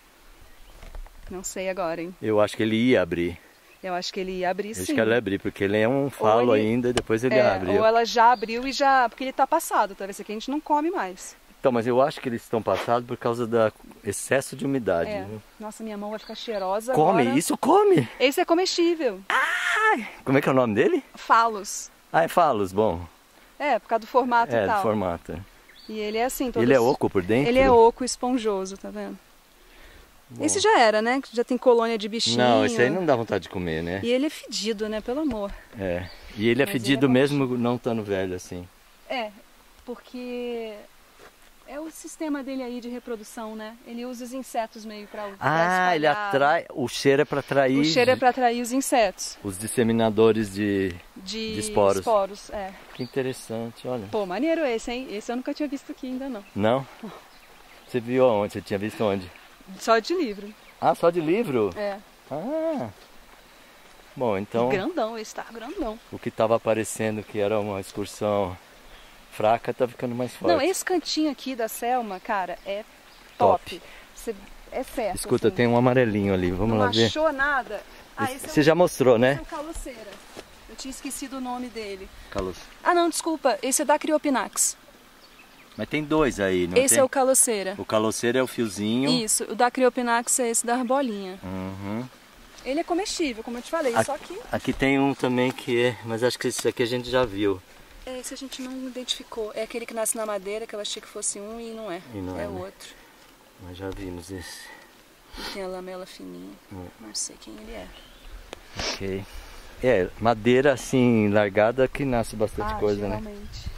Não sei agora, hein? Eu acho que ele ia abrir. Eu acho que ele ia abrir, sim. Eu acho que ela ia abrir, porque ele é um falo ainda e depois ele abre. Ou ela já abriu e já... Porque ele tá passado, tá? Esse aqui a gente não come mais. Então, mas eu acho que eles estão passados por causa do excesso de umidade. É. Nossa, minha mão vai ficar cheirosa Come, agora. isso come! Esse é comestível. Ai, como é que é o nome dele? Falos. Ah, é falos, bom. É, por causa do formato e tal. Do formato. E ele é assim, todo... Ele é oco por dentro? Ele é oco, esponjoso, tá vendo? Bom. Esse já era, né? Já tem colônia de bichinho. Não, esse aí não dá vontade de comer, né? E ele é fedido, né? Pelo amor. É. E ele é fedido mesmo não estando velho assim. É, porque é o sistema dele aí de reprodução, né? Ele usa os insetos meio pra espalhar. Ele atrai... O cheiro é para atrair... O cheiro é para atrair os insetos. Os disseminadores de esporos. Esporos, é. Que interessante, olha. Pô, maneiro esse, hein? Esse eu nunca tinha visto aqui ainda, não. Não? Você viu aonde? Você tinha visto onde? Só de livro. Ah, só de livro? É. Ah. Bom, então... Grandão, esse tá grandão. O que estava aparecendo que era uma excursão fraca tá ficando mais forte. Não, esse cantinho aqui da Selma, cara, é top. É certo. Escuta, assim. tem um amarelinho ali, vamos lá ver. Não achou nada? Ah, esse você já mostrou, né? Esse é o caloceira. Eu tinha esquecido o nome dele. Caloceira. Ah, não, desculpa. Esse é da Criopinax. Mas tem dois aí, não tem? Esse é o caloceira. O caloceira é o fiozinho. Isso, o da Criopinax é esse da arbolinha. Uhum. Ele é comestível, como eu te falei, só que... Aqui tem um também que é... Mas acho que esse aqui a gente já viu. É, esse a gente não identificou. É aquele que nasce na madeira, que eu achei que fosse um e não é. E não é né? outro. Nós já vimos esse. E tem a lamela fininha. Não sei quem ele é. Ok. É, madeira assim, largada que nasce bastante coisa, geralmente. Né?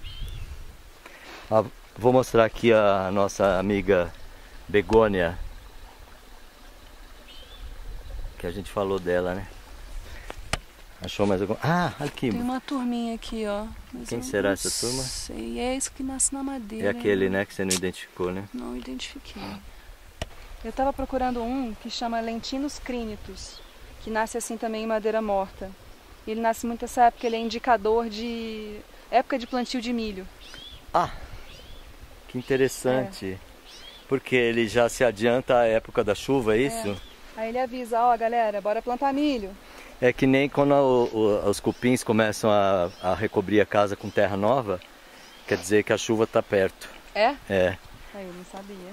Ah, vou mostrar aqui a nossa amiga begônia. Que a gente falou dela, né? Achou mais algum? Ah, aqui. Tem uma turminha aqui, ó. Mas quem será essa turma? Não sei, é esse que nasce na madeira. É aquele, né, que você não identificou, né? Não identifiquei. Eu tava procurando um que chama Lentinus crinitus, que nasce assim também em madeira morta. Ele nasce muito nessa época, ele é indicador de época de plantio de milho. Ah, que interessante. Porque ele já se adianta à época da chuva, é isso? Aí ele avisa, ó galera, bora plantar milho. É que nem quando os cupins começam a recobrir a casa com terra nova, quer dizer que a chuva está perto. É? É. Aí eu não sabia.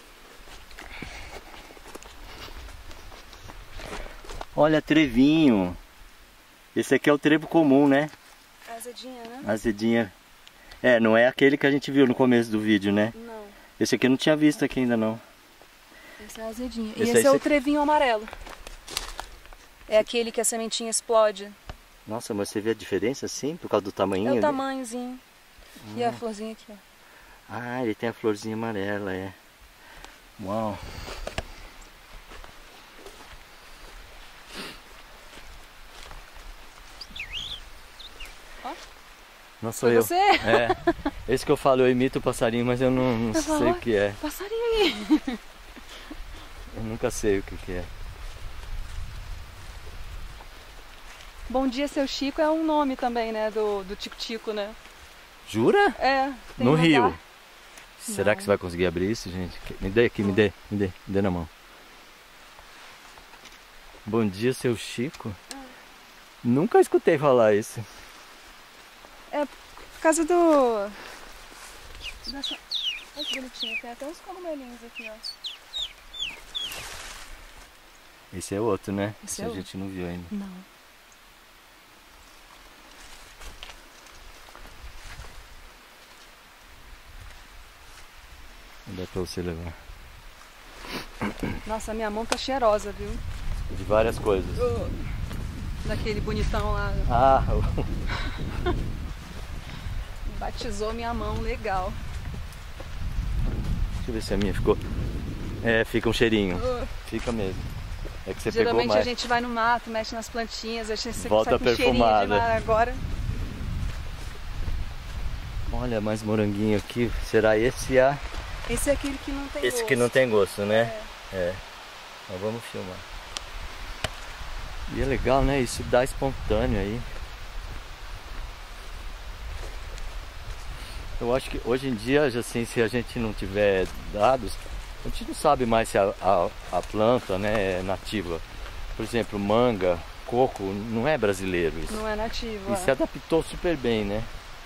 Olha, trevinho. Esse aqui é o trevo comum, né? Azedinha, né? Azedinha. É, não é aquele que a gente viu no começo do vídeo, né? Não. Esse aqui eu não tinha visto aqui ainda não. Esse é azedinho. E Esse esse é o trevinho amarelo. É aquele que a sementinha explode. Nossa, mas você vê a diferença assim, por causa do tamanho? É o ali? tamanhozinho. E a florzinha aqui, ó. Ah, ele tem a florzinha amarela, é. Uau. Ó. Não sou Foi eu. você? É. Esse que eu falo, eu imito o passarinho, mas eu não sei o que é. Passarinho aí. Eu nunca sei o que é. Bom dia, seu Chico é um nome também, né? Do Tico-Tico, né? Jura? É. Tem No um Rio. lugar. Será que você vai conseguir abrir isso, gente? Me dê aqui, me dê na mão. Bom dia, seu Chico. Nunca escutei falar isso. É por causa do... Dessa... Olha que bonitinho, tem até uns cogumelinhos aqui, ó. Esse é outro, né? Esse Esse é a outro. gente não viu ainda. Não. Dá pra você levar. Nossa, minha mão tá cheirosa, viu? De várias coisas. Daquele bonitão lá. Ah, Batizou minha mão, legal. deixa eu ver se a minha ficou. É, fica um cheirinho. Fica mesmo. É que você Geralmente pegou mais. a gente vai no mato, mexe nas plantinhas, a gente sempre Volta sai com cheirinho de perfumada. mar agora. Olha, mais moranguinho aqui. Será esse Esse é aquele que não tem esse gosto. que não tem gosto, né? É. Mas vamos filmar. E é legal, né? Isso dá espontâneo aí. Eu acho que hoje em dia, assim, se a gente não tiver dados, a gente não sabe mais se a planta, né, é nativa. Por exemplo, manga, coco, não é brasileiro isso. Não é nativo. E se adaptou super bem, né?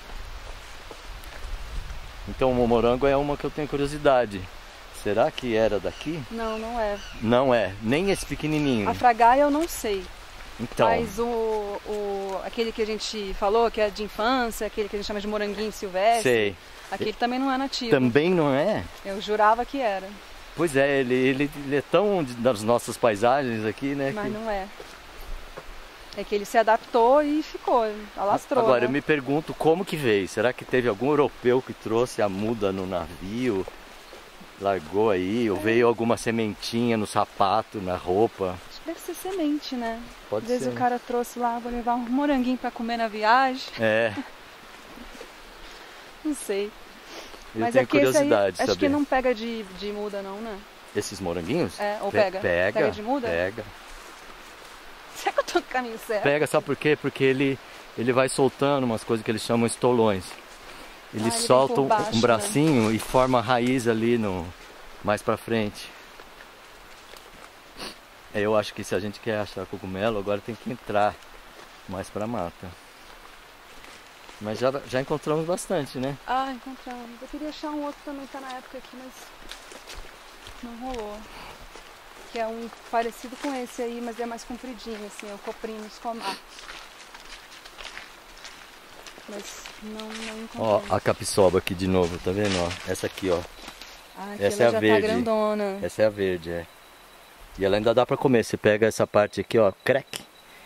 Então o morango é uma que eu tenho curiosidade. Será que era daqui? Não, não é. Não é, nem esse pequenininho. A fragaia eu não sei. Então, Mas aquele que a gente falou, que é de infância, aquele que a gente chama de moranguinho silvestre, sei. aquele também não é nativo. Também não é? Eu jurava que era, Pois é, ele é tão das nossas paisagens aqui, né? mas não é. É que ele se adaptou e ficou, alastrou. Agora, né? eu me pergunto como que veio. Será que teve algum europeu que trouxe a muda no navio, largou aí, ou veio alguma sementinha no sapato, na roupa? Acho que deve ser semente, né? Pode Às vezes ser. o cara trouxe lá, vou levar um moranguinho pra comer na viagem. É, Não sei. eu Mas tenho é que esse aí, curiosidade de acho saber. que não pega de muda não, né? Esses moranguinhos? É, ou pega? Pega. Pega de muda? Pega. Será que eu tô no caminho certo? Pega, sabe por quê? Porque ele vai soltando umas coisas que eles chamam estolões. Ele Ele solta vem por baixo, um bracinho e forma a raiz ali mais pra frente. Eu acho que se a gente quer achar cogumelo, agora tem que entrar mais pra mata. Mas já encontramos bastante, né? Ah, encontramos. Eu queria achar um outro também, tá na época aqui, mas não rolou. Que é um parecido com esse aí, mas é mais compridinho, assim, é o coprinhos comatos. Mas não Ó, encontramos. a capiçoba aqui de novo, tá vendo? Ó, essa aqui, ó. Ah, essa é a já verde. tá grandona. Essa é a verde, é. E ela ainda dá pra comer. Você pega essa parte aqui, ó, crack.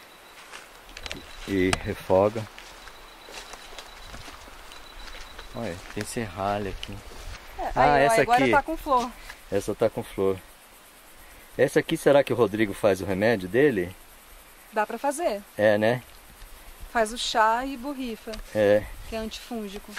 E refoga. Olha, tem serralha aqui. É, Ah, aí, ó, essa agora aqui. tá com flor. Essa tá com flor. Essa aqui, será que o Rodrigo faz o remédio dele? Dá pra fazer. É, né? Faz o chá e borrifa, É, que é antifúngico.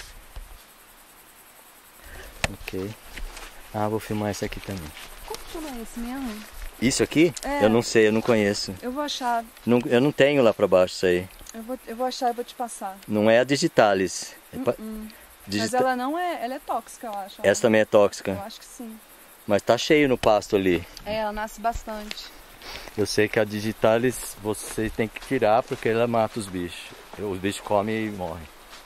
ok. Ah, vou filmar essa aqui também. Como chama esse mesmo? Isso aqui? É. Eu não sei, eu não conheço. Eu vou achar. Eu não tenho lá pra baixo isso aí. Eu vou achar e vou te passar. Não é a digitalis. É Mas ela não é. Ela é tóxica, eu acho. Essa também é Eu tóxica. acho que sim. Mas tá cheio no pasto ali. É, ela nasce bastante. Eu sei que a digitalis você tem que tirar porque ela mata os bichos. Os bichos comem e morrem.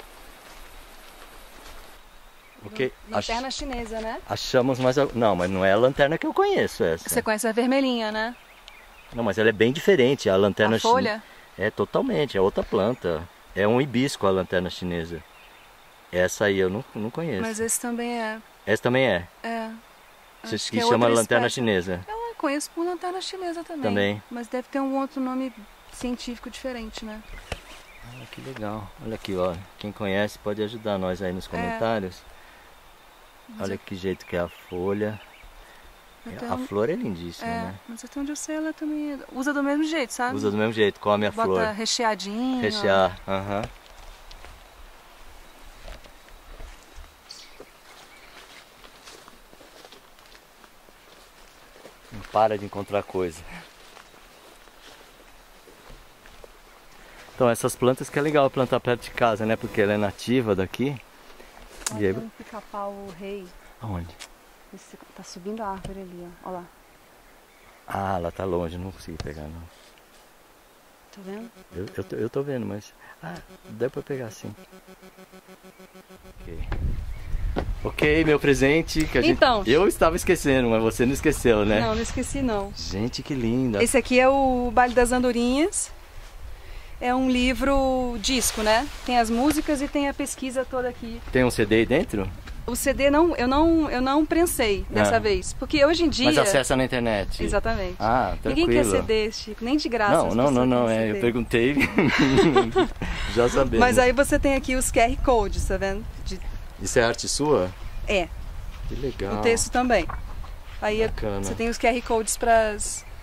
Ok. Lanterna chinesa, né? Achamos mais... Não, mas não é a lanterna que eu conheço essa. Você conhece a vermelhinha, né? Não, mas ela é bem diferente. A lanterna A folha? É totalmente, é outra planta. É um hibisco a lanterna chinesa. Essa aí eu não conheço. Mas esse também é. Essa também é? É. Você Acho que é chama outra lanterna espécie. chinesa. Eu conheço por lanterna chinesa também. Também. Mas deve ter um outro nome científico diferente, né? Ah, que legal. Olha aqui, ó. Quem conhece pode ajudar nós aí nos comentários. Olha que jeito que é a folha. A flor é lindíssima, né? Mas até onde eu sei ela também usa do mesmo jeito, sabe? Usa do mesmo jeito, come a Bota flor. recheadinho. Rechear, aham. Não para de encontrar coisa. Então essas plantas que é legal plantar perto de casa, né? Porque ela é nativa daqui. Olha, E aí... tem um pica-pau rei. Aonde? Esse tá subindo a árvore ali, ó. Olha lá. Ah, ela tá longe, não consegui pegar não. Tá vendo? Eu tô vendo, mas... Ah, dá pra pegar sim. Ok. Ok, meu presente que a Então. gente... Eu estava esquecendo, mas você não esqueceu, né? Não esqueci não. Gente, que linda. Esse aqui é o Baile das Andorinhas. É um livro disco, né? Tem as músicas e tem a pesquisa toda aqui. Tem um CD aí dentro? O CD eu não prensei dessa vez, porque hoje em dia... Mas acessa na internet. Exatamente. Ah, tranquilo. Ninguém quer CD, Chico, nem de graça. Não, eu perguntei, já sabemos. Mas aí você tem aqui os QR Codes, tá vendo? Isso é arte sua? É. Que legal. O texto também. Aí bacana. você tem os QR Codes para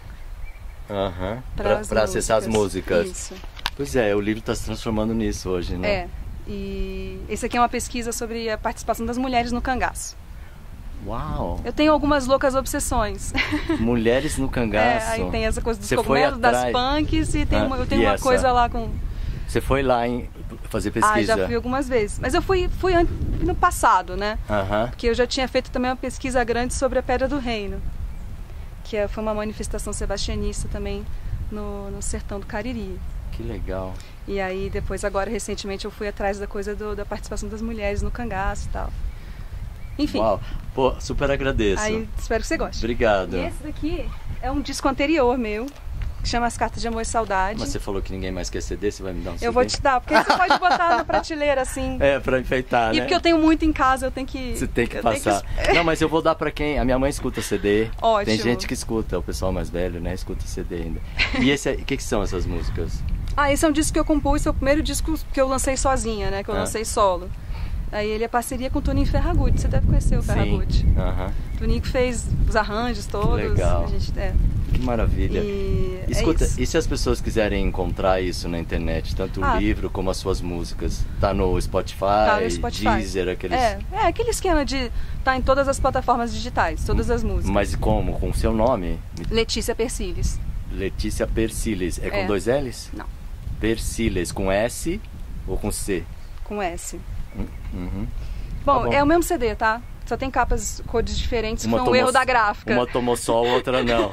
acessar as músicas. Isso. Pois é, o livro está se transformando nisso hoje, né? É. E esse aqui é uma pesquisa sobre a participação das mulheres no cangaço. Uau! Eu tenho algumas loucas obsessões. Mulheres no cangaço. Aí tem essa coisa dos Você cogumelos, das punks e eu tenho uma coisa lá com... Você foi lá fazer pesquisa? Ah, já fui algumas vezes. Mas eu fui no passado, né? Porque eu já tinha feito também uma pesquisa grande sobre a Pedra do Reino. Que foi uma manifestação sebastianista também no sertão do Cariri. Que legal. E aí depois, agora recentemente, eu fui atrás da coisa da participação das mulheres no cangaço e tal. Enfim. Uau, pô, super agradeço. Aí espero que você goste. Obrigado. E esse daqui é um disco anterior meu, que chama As Cartas de Amor e Saudade. Mas você falou que ninguém mais quer CD, você vai me dar um CD? Eu vou te dar, porque você pode botar na prateleira assim. É, pra enfeitar, né? E porque eu tenho muito em casa, eu tenho que... Você tem que passar. Não, mas eu vou dar pra quem... A minha mãe escuta CD. Ótimo. Tem gente que escuta, o pessoal mais velho, né? Escuta CD ainda. E o que são essas músicas? Esse é um disco que eu compus, é o primeiro disco que eu lancei sozinha, né? Que eu lancei solo. Aí ele é parceria com o Toninho Ferragutti, você deve conhecer o Ferragutti. O Toninho que fez os arranjos todos. Que legal. Que maravilha. Escuta, e se as pessoas quiserem encontrar isso na internet, tanto o livro como as suas músicas? Tá no Spotify, Deezer, aqueles... aquele esquema de tá em todas as plataformas digitais, todas as músicas. Mas como? Com o seu nome? Letícia Persiles. Letícia Persiles. É com dois L's? Não. Persiles, com S ou com C? Com S. Uhum. Bom, Tá bom, é o mesmo CD, tá? Só tem capas, cores diferentes, foi um erro da gráfica. Uma tomou sol, outra não.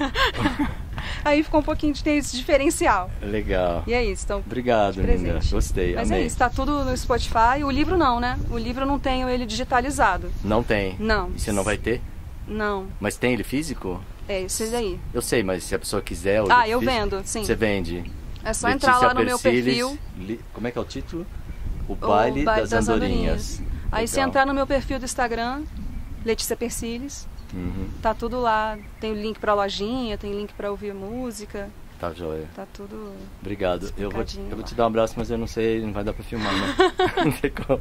Aí ficou um pouquinho de ter esse diferencial. Legal. E é isso, então. Obrigado, linda. Gostei, Mas amei. É isso, tá tudo no Spotify. O livro não, né? O livro eu não tenho ele digitalizado. Não tem? Não. E você não vai ter? Não. Mas tem ele físico? É, esse daí. Eu sei, mas se a pessoa quiser... Eu vendo, sim. Você vende? É só entrar lá no meu perfil. Como é que é o título? O Baile das Andorinhas. Aí se entrar no meu perfil do Instagram, Letícia Persiles, tá tudo lá. Tem o link pra lojinha, tem link pra ouvir música. Tá joia. Tá tudo. Obrigado. Eu vou te dar um abraço, mas eu não sei, não vai dar pra filmar, né? Não tem como.